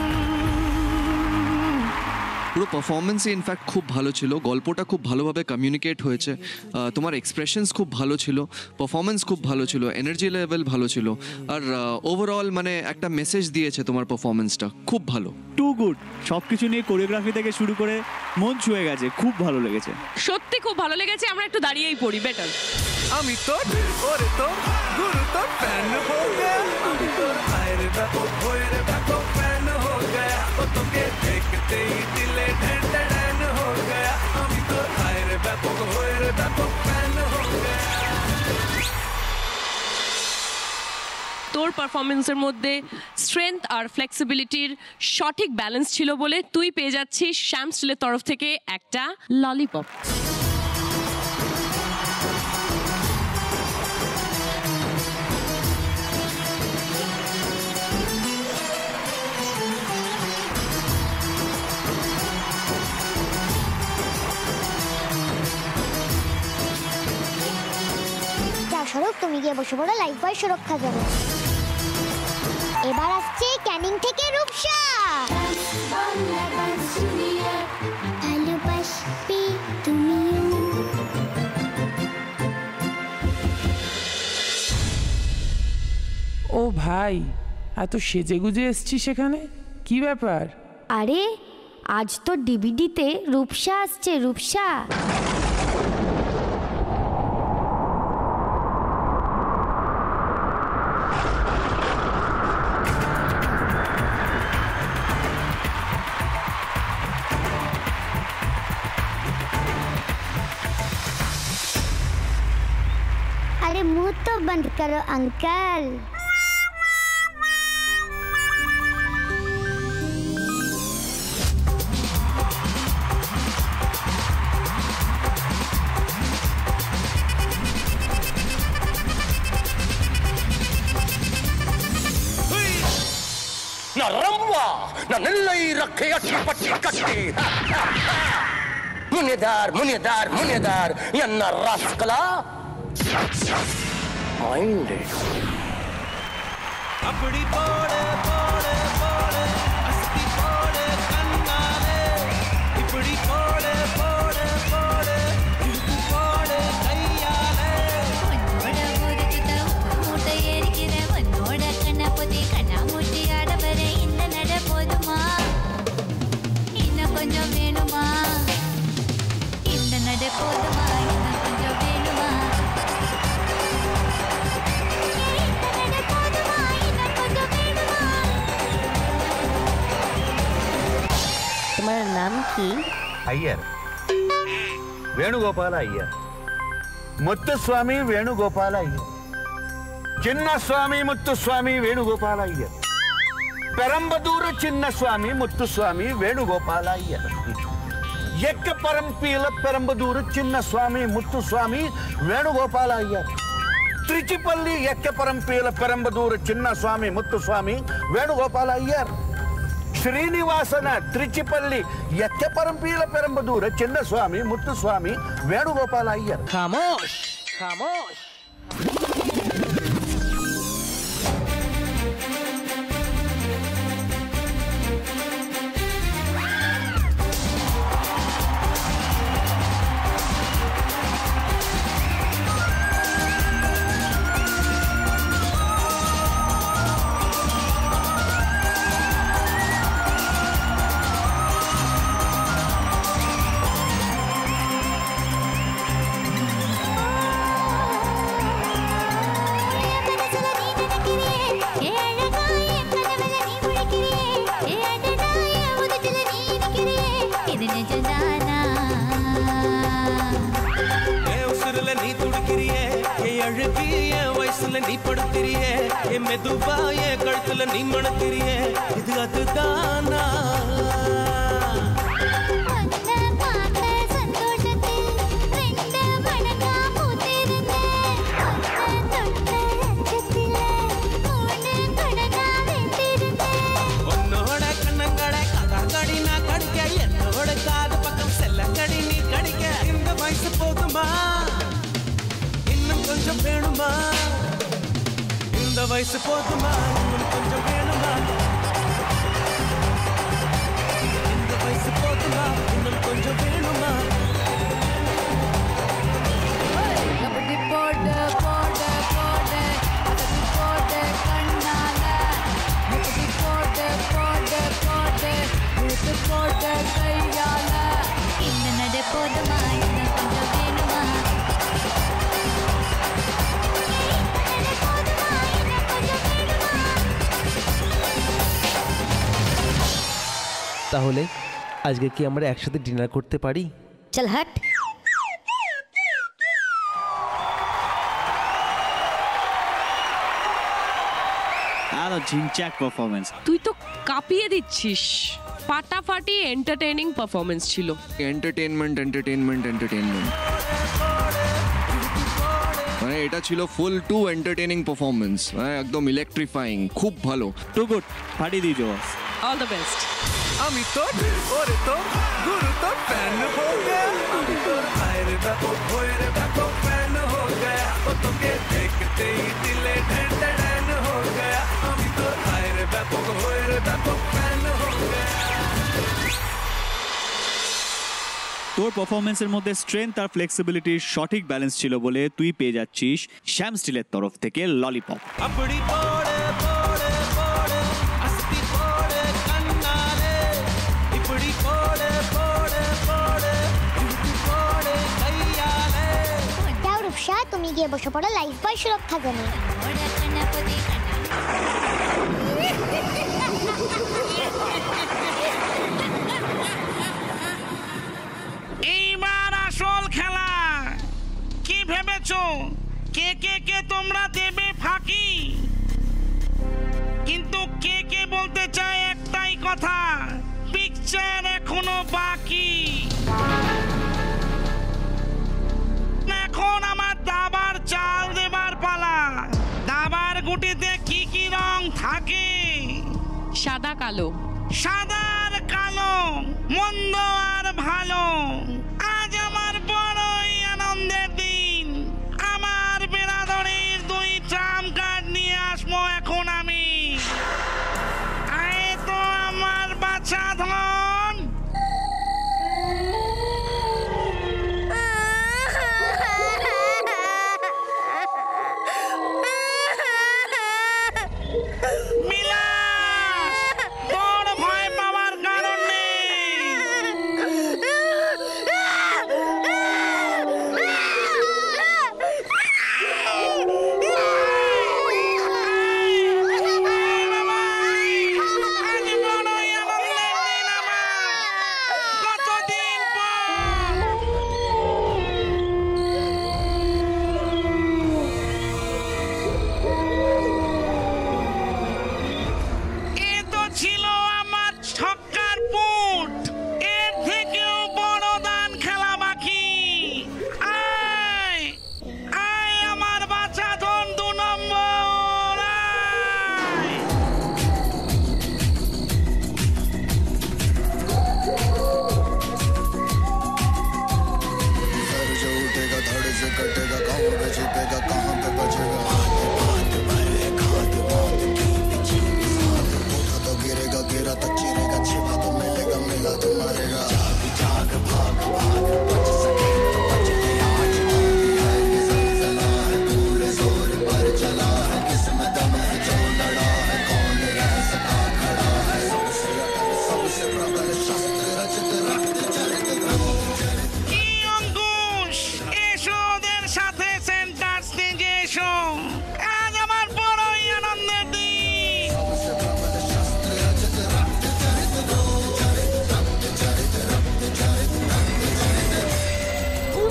পুরো পারফরমেন্সই ইনফ্যাক্ট খুব ভালো ছিল, গল্পটা খুব ভালোভাবে কমিউনিকেট হয়েছে, তোমার এক্সপ্রেশনস খুব ভালো ছিল, পারফরমেন্স খুব ভালো ছিল, এনার্জি লেভেল ভালো ছিল, আর ওভারঅল মানে একটা মেসেজ দিয়েছে তোমার পারফরমেন্সটা, খুব ভালো। টু গুড, সব কিছু নিয়ে কোরিওগ্রাফি থেকে শুরু করে মন ছুঁয়ে গেছে, খুব ভালো লেগেছে, সত্যি খুব ভালো লেগেছে। আমরা একটু দাঁড়িয়েই পড়ি, বেটার। আমি তো ওরে তো গুরু তো ফ্যান হো গয়া, আমি তো আয়রে দেখো ওরে দেখো ফ্যান হো গয়া, ও তোকে দেখতে ही दिले ढड़ढड़न हो गया, আমি তো আয়রে দেখো ওরে দেখো ফ্যান হো গয়া। তোর পারফরমেন্সের মধ্যে স্ট্রেংথ আর ফ্লেক্সিবিলিটির সঠিক ব্যালেন্স ছিল বলে তুই পেয়ে যাচ্ছিস শ্যাম স্টিলের তরফ থেকে একটা ললিপপ। সৌরভ, তুমি গিয়ে বসে পড়ো, লাইফ বয় সুরক্ষা যাবে। এবার আসছে ক্যানিং থেকে রূপসা। ভালোবাসবি তুমি ভাই এত সেজে গুজে এসছি সেখানে কি ব্যাপার? আরে আজ তো ডিভিডিতে রূপসা আসছে, রূপসা। अरे मुंह तो बंद करो अंकल। ना रंबा ना निल्लई रखे अट्टी पट्टी कट्टी मुनेदार मुनेदार मुनेदार यन्ना रास्कला माइंडेड अपड़ी पोड़े पोड़े पोड़े अस्ती पोड़े कन्नाले इपड़ी पोड़े पोड़े पोड़े इल्कु पोड़े कैयाले वन्नोड मुरुकिता मूट एरिकिरे वन्नोड कन्नपोति कन्ना मुट्टी आडवरे इंद नड पोदुमा इन्न कोंजम वेणुमा इंद नड पोदुमा इन्न कोंजम वेणुमा तुम्हारा नाम की? अय्यर, वेणुगोपाल अय्यर, मुत्तुस्वामी वेणुगोपाल अय्यर, चिन्नस्वामी मुत्तुस्वामी वेणुगोपाल अय्यर, पेरंबदूर चिन्नस्वामी मुत्तुस्वामी वेणुगोपाल अय्यर, यक्क परंपील पेरंबदूर चिन्नस्वामी मुत्तुस्वामी वेणुगोपाल अय्यर, त्रिचिपल्ली यक्क परंपील पेरंबदूर चिन्नस्वामी मुत्तुस्वामी वेणुगोपाल अय्यर, ಶ್ರೀನಿವಾಸನ ತ್ರಿಚಿಪಲ್ಲಿ ಎಕ್ಕೆ ಪರಂಪೀಲ ಪೆರಂಬದೂರ ಚಿನ್ನಸ್ವಾಮಿ ಮುತ್ತುಸ್ವಾಮಿ ವೇಣುಗೋಪಾಲ ಅಯ್ಯರ್. खामोश खामोश நீ துடிக்கிறியே ஏ அழுகி என் வயசுல நீ படுத்திரியே ஏ மெதுவா என் கழுத்துல நீ மணத்திரியே இது அதுதானா உன்னோட கண்ணங்களை கதாங்கடி நான் கடிக்க என்னோட காது பக்கம் செல்லங்கடி நீ கடிக்க இந்த வயசு போதுமா கொஞ்சம் வேணுமா இந்த வயசு போதுமா இன்னும் கொஞ்சம் வேணுமா இந்த வயசு போதுமா இன்னும் கொஞ்சம் வேணுமா கபடி போடு போடு போடு கபடி போடு கண்ணால கபடி போடு போடு போடு மூட்டு போடு கையால இந்த நட போதுமா இன்னும் கொஞ்சம் வேணுமா তাহলে আজকে কি আমরা একসাথে ডিনার করতে পারি? চল হাট। আরো ঝিনচাক পারফরম্যান্স। তুই তো কাঁপিয়ে দিচ্ছিস। ফাটাফাটি এন্টারটেইনিং পারফরম্যান্স ছিল। এন্টারটেইনমেন্ট এন্টারটেইনমেন্ট এন্টারটেইনমেন্ট মানে এটা ছিল ফুল টু এন্টারটেইনিং পারফরম্যান্স, একদম ইলেকট্রিফাইং, খুব ভালো। টু গুড, ফাটিয়ে দিয়েছো। All the best. আমি তো ওরে তো গুরু তো ফ্যান হো গয়া, আমি তো আয়রে দেখো ওরে দেখো ফ্যান হো গয়া, ও তোকে দেখতে ही দিলে ঢেড় हो गया, আমি তো আয়রে দেখো ওরে দেখো ফ্যান हो गया। তোর পারফরমেন্সের মধ্যে স্ট্রেংথ আর ফ্লেক্সিবিলিটির সঠিক ব্যালেন্স ছিল বলে তুই পেয়ে যাচ্ছিস শ্যাম স্টিলের তরফ থেকে ললিপপ। अपड़ी पोड़े पोड़े গিয়ে বসে পড়ো লাইফ বয় সুরক্ষা জোনে। এইবার আসল খেলা। কি ভেবেছো কে কে কে তোমরা দেবে ফাঁকি? কিন্তু কে কে বলতে চায় একটাই কথা, পিকচার এখনো বাকি। এখন আমার দাবার চাল দেবার পালা। দাবার গুটিতে কি কি রং থাকে? সাদা কালো। সাদার কালো, মন্দ আর ভালো। আজ আমার বড়ই আনন্দের দিন। আমার বেড়াদড়ির দুই ট্রাম কার্ড নিয়ে আসবো এখন আমি। আয় তো আমার বাছা ধন। বিলাস, তোর ভয় পাওয়ার কারণ নেই। আজ বড়ই আনন্দের দিন আমার। কতদিন পর এ তো ছিল আমার ছক্কার পুট। এর থেকেও বড় দান খেলা বাকি। আয় আয় আমার বাচ্চা ধন দু নম্বর। আয়। सर जो उठेगा धड़ से कटेगा, कहाँ पे छिपेगा कहाँ पे बचेगा। हाथ भरे खाद बात की चीनी साथ। उठा तो गिरेगा, गिरा तो चिरेगा, छिपा तो मिलेगा, मिला तो मरेगा। जाग जाग भाग भाग बच सके तो बच ले आज। आंधी है कि जलजला है, पूरे जोर पर चला है। किसमें दम है जो लड़ा है, कौन रह सका खड़ा है। सबसे अटल सबसे प्रबल शस्त्र रचित रक्त चरित रक्त चरित। কি অঙ্কুশ, এসো ওদের সাথে সেন্টার স্টেজে এসো। আজ আমার বড়ই আনন্দের দিন। सबसे प्रबल शस्त्र रचित रक्त चरित रक्त चरित रक्त चरित रक्त चरित रक्त चरित।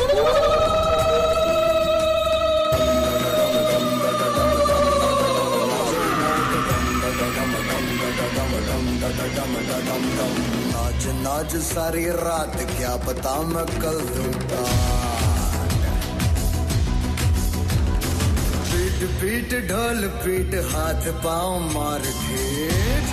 नाच नाच सारी रात, क्या पता मैं कल दूंगा। पीट पीट ढोल पीट, हाथ पाँव मार ठेठ।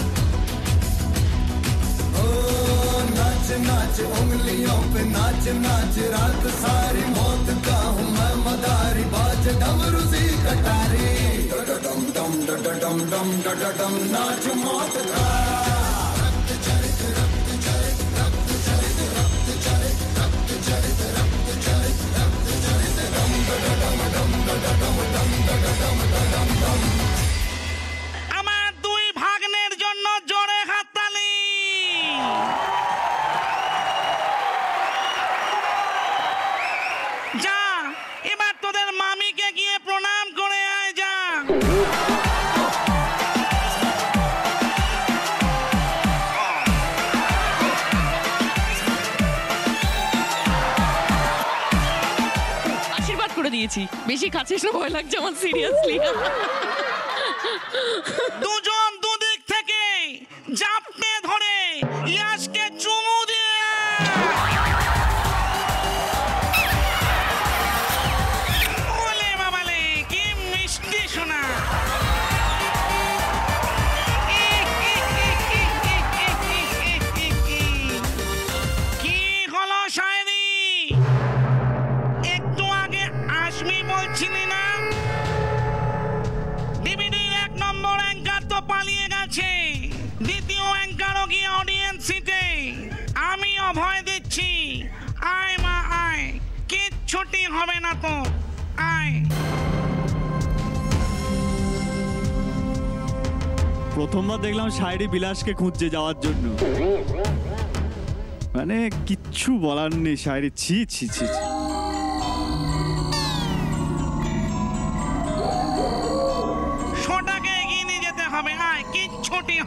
ओ नाच नाच उंगलियों पे नाच नाच, रात सारी मौत का हूँ मैं मदारी। बाज डमरू सी कटारी, डम डम डम डम डम डम नाच मौत का। रक्त चरित रक्त चरित रक्त चरित रक्त चरित रक्त चरित रक्त चरित रक्त चरित डम डम डम डम डम डम डम डम। আমার দুই ভাগ্নের জন্য জোরে হাততালি। যা এবার তোদের মামিকে গিয়ে প্রণাম করে আয় যা। আশীর্বাদ করে দিয়েছি। বেশি কাছে এসে ভয় লাগছে আমার, সিরিয়াসলি। দুজন দুদিক থেকে জাপটে ধরে ইয়াসকে চুমু দিয়ে ওলে বাবালে কি মিষ্টি শোনা। কি হলো শায়রি? একটু আগে আসবি বলছিলি না? ডিভিডির এক নম্বর অ্যাঙ্কার তো পালিয়ে গেছে, দ্বিতীয় অ্যাঙ্কারও গিয়ে অডিয়েন্স সিটে। আমি অভয় দিচ্ছি, আয় মা আয়, কিচ্ছুটি হবে না তো, আয়। প্রথমবার দেখলাম শায়রি বিলাসকে খুঁজছে যাওয়ার জন্য। মানে কিচ্ছু বলার নেই শায়রি, ছি ছি ছি ছি।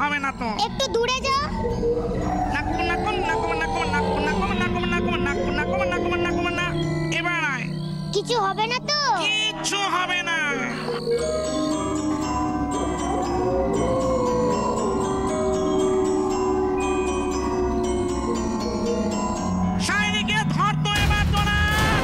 হবে না তো। একটু দূরে যা। নাকু নাকু নাকু নাকু নাকু নাকু নাকু নাকু নাকু নাকু নাকু নাকু না। এবার আয়। কিছু হবে না তো? কিচ্ছু হবে না। শাইনিকে ধর তো এবার তোরা।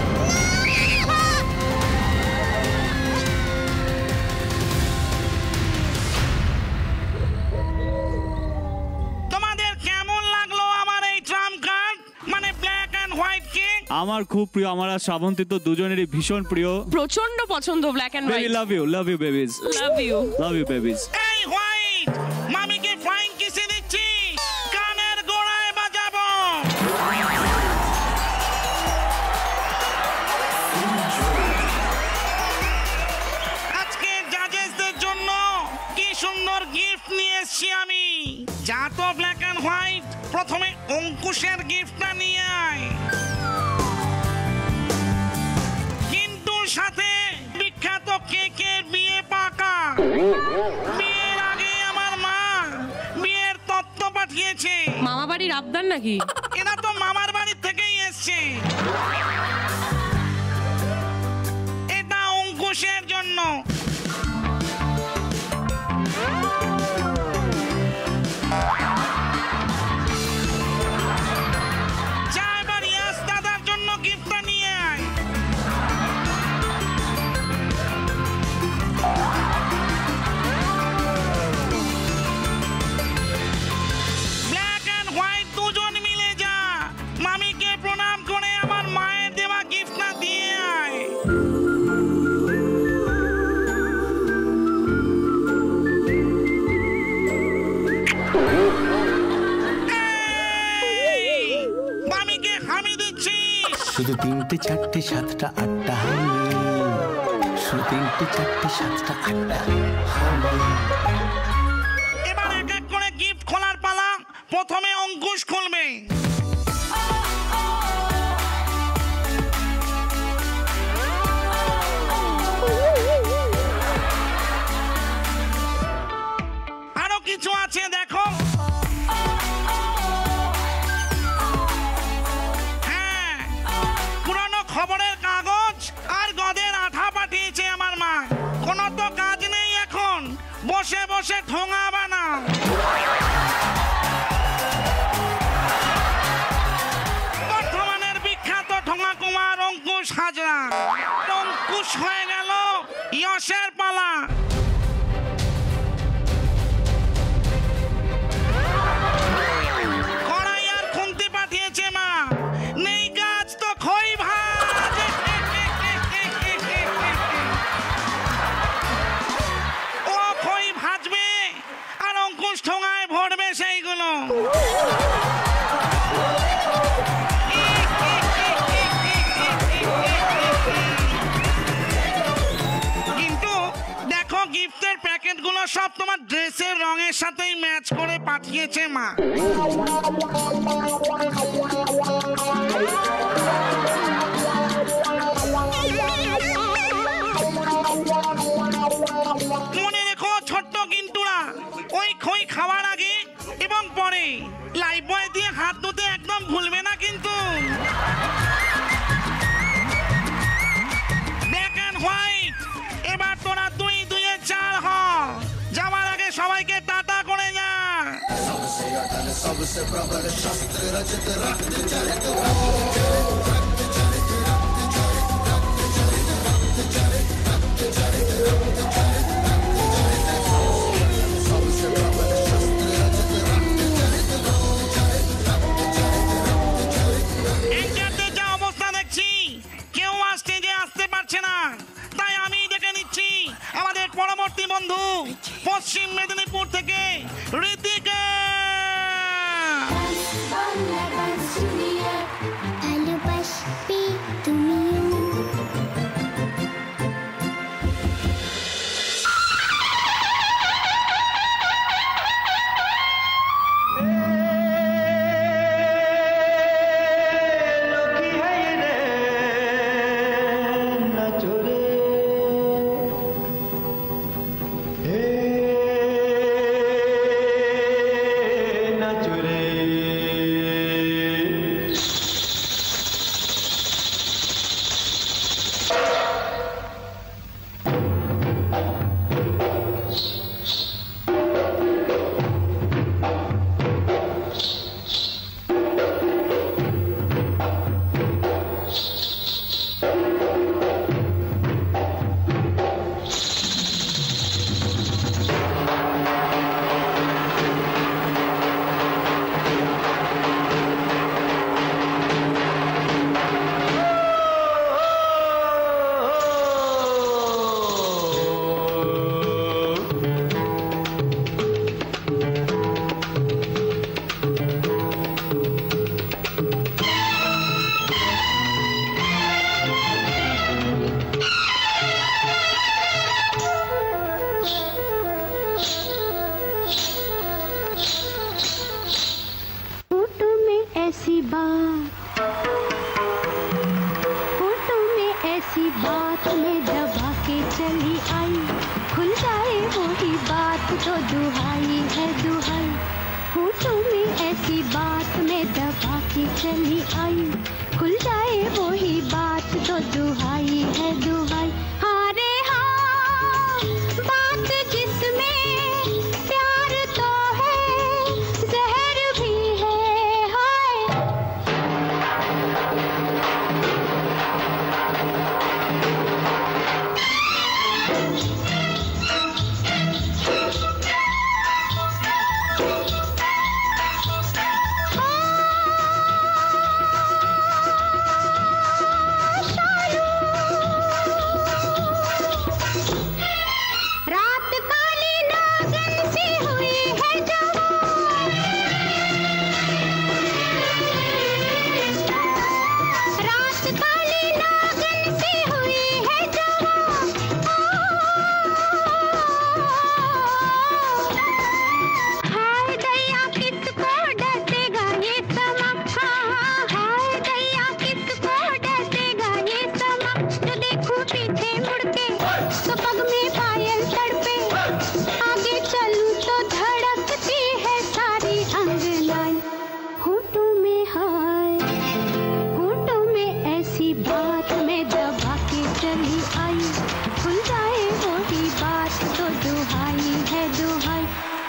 তোমাদের কেমন লাগলো আমার এই ট্রাম্প কার্ড, মানে ব্ল্যাক এন্ড হোয়াইট কিং? আমার খুব প্রিয়, আমার আর শ্রাবন্তী তো দুজনেরই ভীষণ প্রিয়। প্রচন্ড পছন্দ black and white. Baby love you, love you babies, love you, love you babies. এই হোয়াইট, মামিকে ফ্লাইং কিসে দিচ্ছি, কানের গোড়ায় বাজাবো। আজকে জাজেসদের জন্য কি সুন্দর গিফট নিয়ে এসেছি আমি। যা তো ব্ল্যাক এন্ড হোয়াইট, প্রথমে অঙ্কুশের গিফটটা নিয়ে আয়। কিন্তু সাথে বিখ্যাত কেকের বিয়ে পাকা। বিয়ের আগে আমার মা বিয়ের তত্ত্ব পাঠিয়েছে। মামা বাড়ির আবদার নাকি? এরা তো মামার বাড়ি থেকেই এসছে। এটা অঙ্কুশের জন্য। যা এবার ইয়াস দাদার জন্য গিফটটা নিয়ে আয়। ব্ল্যাক এন্ড হোয়াইট দুজন মিলে যা, মামিকে প্রণাম করে আমার মায়ের দেওয়া গিফটটা দিয়ে আয়। এই, মামিকে হামি দিচ্ছিস। শুধু তিনটে চারটে সাতটা আটটা হামি, শুধু তিনটে চারটে সাতটা আটটা হামি। এবার এক এক করে গিফট খোলার পালা। প্রথমে অঙ্কুশ খুলবে। আরো কিছু আছে দেখো। হ্যাঁ, পুরানো খবরের কাগজ আর গদের আঠা পাঠিয়েছে আমার মা। কোনো তো কাজ নেই এখন, বসে বসে ঠোঙা বানাও। বর্ধমানের বিখ্যাত ঠোঙা কুমার অঙ্কুশ হাজরা। অঙ্কুশ হয়ে গেল যশের পালা। কড়াই আর খুন্তি পাঠিয়েছে মা। নেই কাজ তো খই ভাজ। ও খই ভাজবে আর অঙ্কুশ ঠোঙায় ভরবে সেইগুলো। কিন্তু দেখো, গিফটের প্যাকেটগুলো সব তোমার ড্রেসের রঙের সাথেই ম্যাচ করে পাঠিয়েছে মা। মনে রেখো ছোট্ট কিন্তুরা, ওই খই খাওয়ার আগে এবং পরে লাইফ বয় দিয়ে হাত ধুতে একদম ভুলবে না কিন্তু। ব্ল্যাক এন্ড হোয়াইট, এবার তোরা দুই দুইয়ে চার হ। যাওয়ার আগে সবাইকে টাটা করে যা। सबसे प्रबल शस्त्र रचित रक्त चरित যা অবস্থা দেখছি, কেউ আর স্টেজে আসতে পারছে না। তাই আমি দেখে নিচ্ছি আমাদের পরবর্তী বন্ধু পশ্চিম মেদিনীপুর থেকে ঋতিকা। ভালোবাসবে তুমিও। Hey बात में दबा के चली आई खुल जाए वही बात तो दुहाई है दुहाई होठों में ऐसी बात में दबा के चली आई खुल जाए वही बात तो दुहाई है दुहाई हाँ रे हाँ बात जिसमें प्यार तो है जहर भी है हाय रात काली नागिन सी हुई है जवान रात काली नागिन सी हुई है जवान हाय दैया किसको डसेगा ये समा हाँ हाय दैया किसको डसेगा ये समा जो देखूं पीछे मुड़ के तो पग में पायल तड़पे आगे चलूं तो धड़कती है सारी अंगनाई होठों में हाय होठों में ऐसी बात में दबा के चली आई खुल जाए वही बात तो दुहाई है दुहाई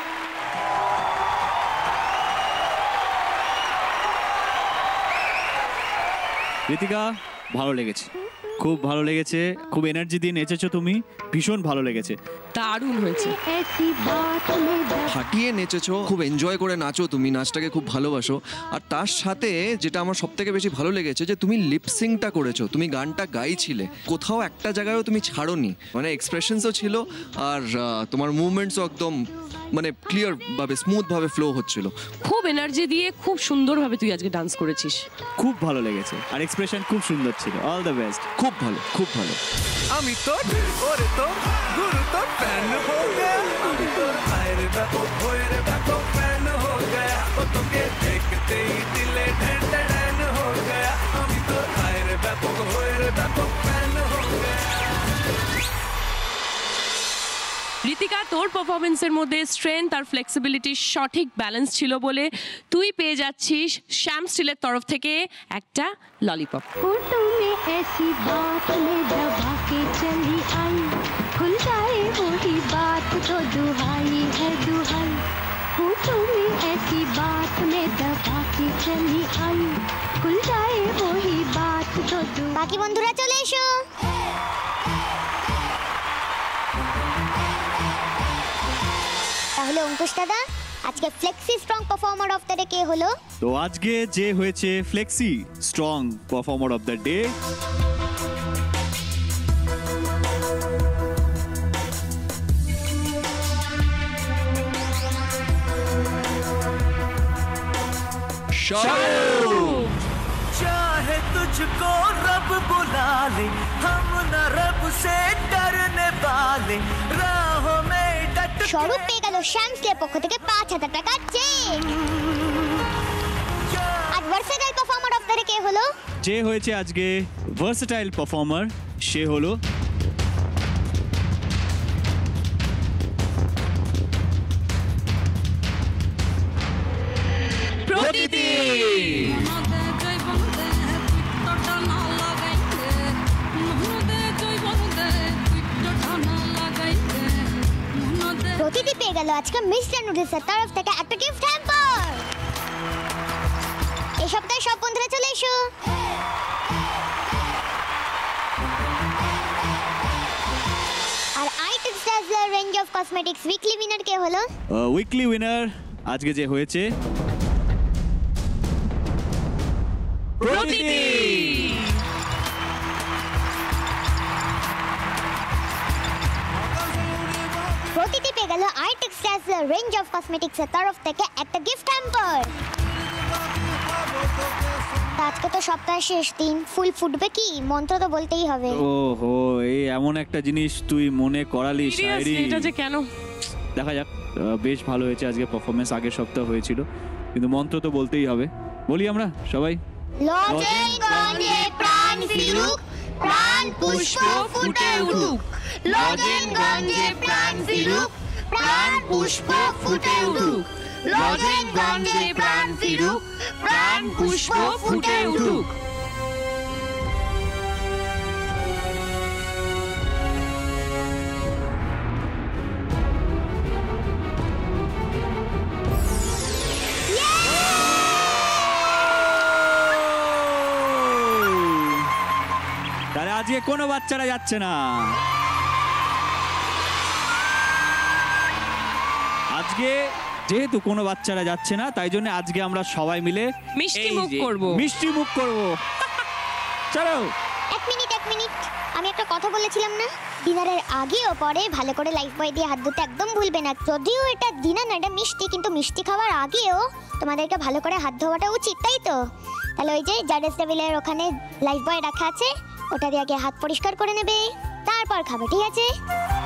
ঋতিকা ভালো লেগেছে খুব ভালো লেগেছে খুব এনার্জি দিয়ে নেচেছো তুমি ভীষণ ভালো লেগেছে দারুণ হয়েছে ऐसी बात में दबा ফাটিয়ে নেচেছো খুব এনজয় করে নাচো তুমি নাচটাকে খুব ভালোবাসো আর তার সাথে যেটা আমার সব থেকে বেশি ভালো লেগেছে যে তুমি লিপসিংটা করেছো তুমি গানটা গাইছিলে কোথাও একটা জায়গায়ও তুমি ছাড়োনি মানে এক্সপ্রেশনসও ছিল আর আহ, তোমার মুভমেন্টসও একদম মানে ক্লিয়ার ভাবে স্মুথ ভাবে ফ্লো হচ্ছিল খুব এনার্জি দিয়ে খুব সুন্দরভাবে তুই আজকে ডান্স করেছিস খুব ভালো লেগেছে আর এক্সপ্রেশন খুব সুন্দর ছিল অল দ্য বেস্ট খুব ভালো খুব ভালো আমি তো ওরে তো গুরু তো ফ্যান হো গয়া আমি তো ফায়ার ব্যাপো ভয়ের ব্যাপো ফ্যান হো গয়া ও তোকে দেখতে ही দিলে ঢেন ঢেন হো গয়া আমি তো ফায়ার ব্যাপো ভয়ের ব্যাপো ফ্যান হো গয়া ঋতিকা তোর পারফরমেন্সের মধ্যে স্ট্রেংথ আর ফ্লেক্সিবিলিটির সঠিক ব্যালেন্স ছিল বলে তুই পেয়ে যাচ্ছিস শ্যাম স্টিলের তরফ থেকে একটা ললিপপ होठों में ऐसी बात में दबा के चली आई खुल जाए वही बात तो दुहाई है दुहाई होठों में ऐसी बात में दबा के चली आई खुल जाए वही बात तो दुहाई বাকি বন্ধুরা চলে এসো তাহলে অঙ্কুশ দাদা আজকে flexi strong performer of the day কে হলো তো আজকে যে হয়েছে flexi strong performer of the day चाहे तुझको रब बुला ले हम न रब से डरने वाले राहों में डट স্বরূপ পেয়ে গেল শ্যামসের পক্ষ থেকে পাঁচ হাজার টাকা চেক আর versatile performer of the day কে হলো যে হয়েছে আজকে ভার্সেটাইল পারফর্মার সে হলো প্রতীতি প্রতিটি পেয়ে গেল আজকে মিস্টার নুডলসের তরফ থেকে একটা গিফট হ্যাম্পার এই সপ্তাহে সব বন্ধুরা চলে এসো আর Itex dazzler range of cosmetics weekly winner কে হলো উইকলি উইনার আজকে যে হয়েছে প্রতীতি প্রতিটি পেয়ে গেল Itex dazzler range of cosmetics এর তরফ থেকে একটা গিফট হ্যাম্পার আজকে তো সপ্তাহের শেষ দিন ফুল ফুটবে কি মন্ত্র তো বলতেই হবে ওহো এই এমন একটা জিনিস তুই মনে করালি শায়রি এটা যে কেন দেখা যাক আহ, বেশ ভালো হয়েছে আজকে পারফরমেন্স আগের সপ্তাহ হয়েছিল কিন্তু মন্ত্র তো বলতেই হবে বলি আমরা সবাই লজেন গঞ্জে প্রাণ ফিরুক প্রাণ প্রাণ পুষ্প ফুটে উঠুক, লজেনগঞ্জে প্রাণ ফিরুক, প্রাণ পুষ্প ফুটে উঠুক, লজেনগঞ্জে প্রাণ ফিরুক, প্রাণ পুষ্প ফুটে উঠুক। তাহলে আজকে কোনো বাচ্চারা যাচ্ছে না, আজকে যেহেতু কোনো বাচ্চারা যাচ্ছে না তাই জন্য আজকে আমরা সবাই মিলে মিষ্টি এই মুখ যে করব। মিষ্টি মুখ করব। চলো এক মিনিট এক মিনিট আমি একটা কথা বলেছিলাম না, ডিনারের আগে ও পরে ভালো করে লাইফ বয় দিয়ে হাত ধুতে একদম ভুলবে না। যদিও এটা ডিনার না, এটা মিষ্টি, কিন্তু মিষ্টি খাওয়ার আগেও তোমাদেরকে ভালো করে হাত ধোয়াটা উচিত, তাই তো? তাহলে ওই যে জাডেস টেবিলের ওখানে লাইফ বয় রাখা আছে, ওটা দিয়ে আগে হাত পরিষ্কার করে নেবে, তারপর খাবে, ঠিক আছে?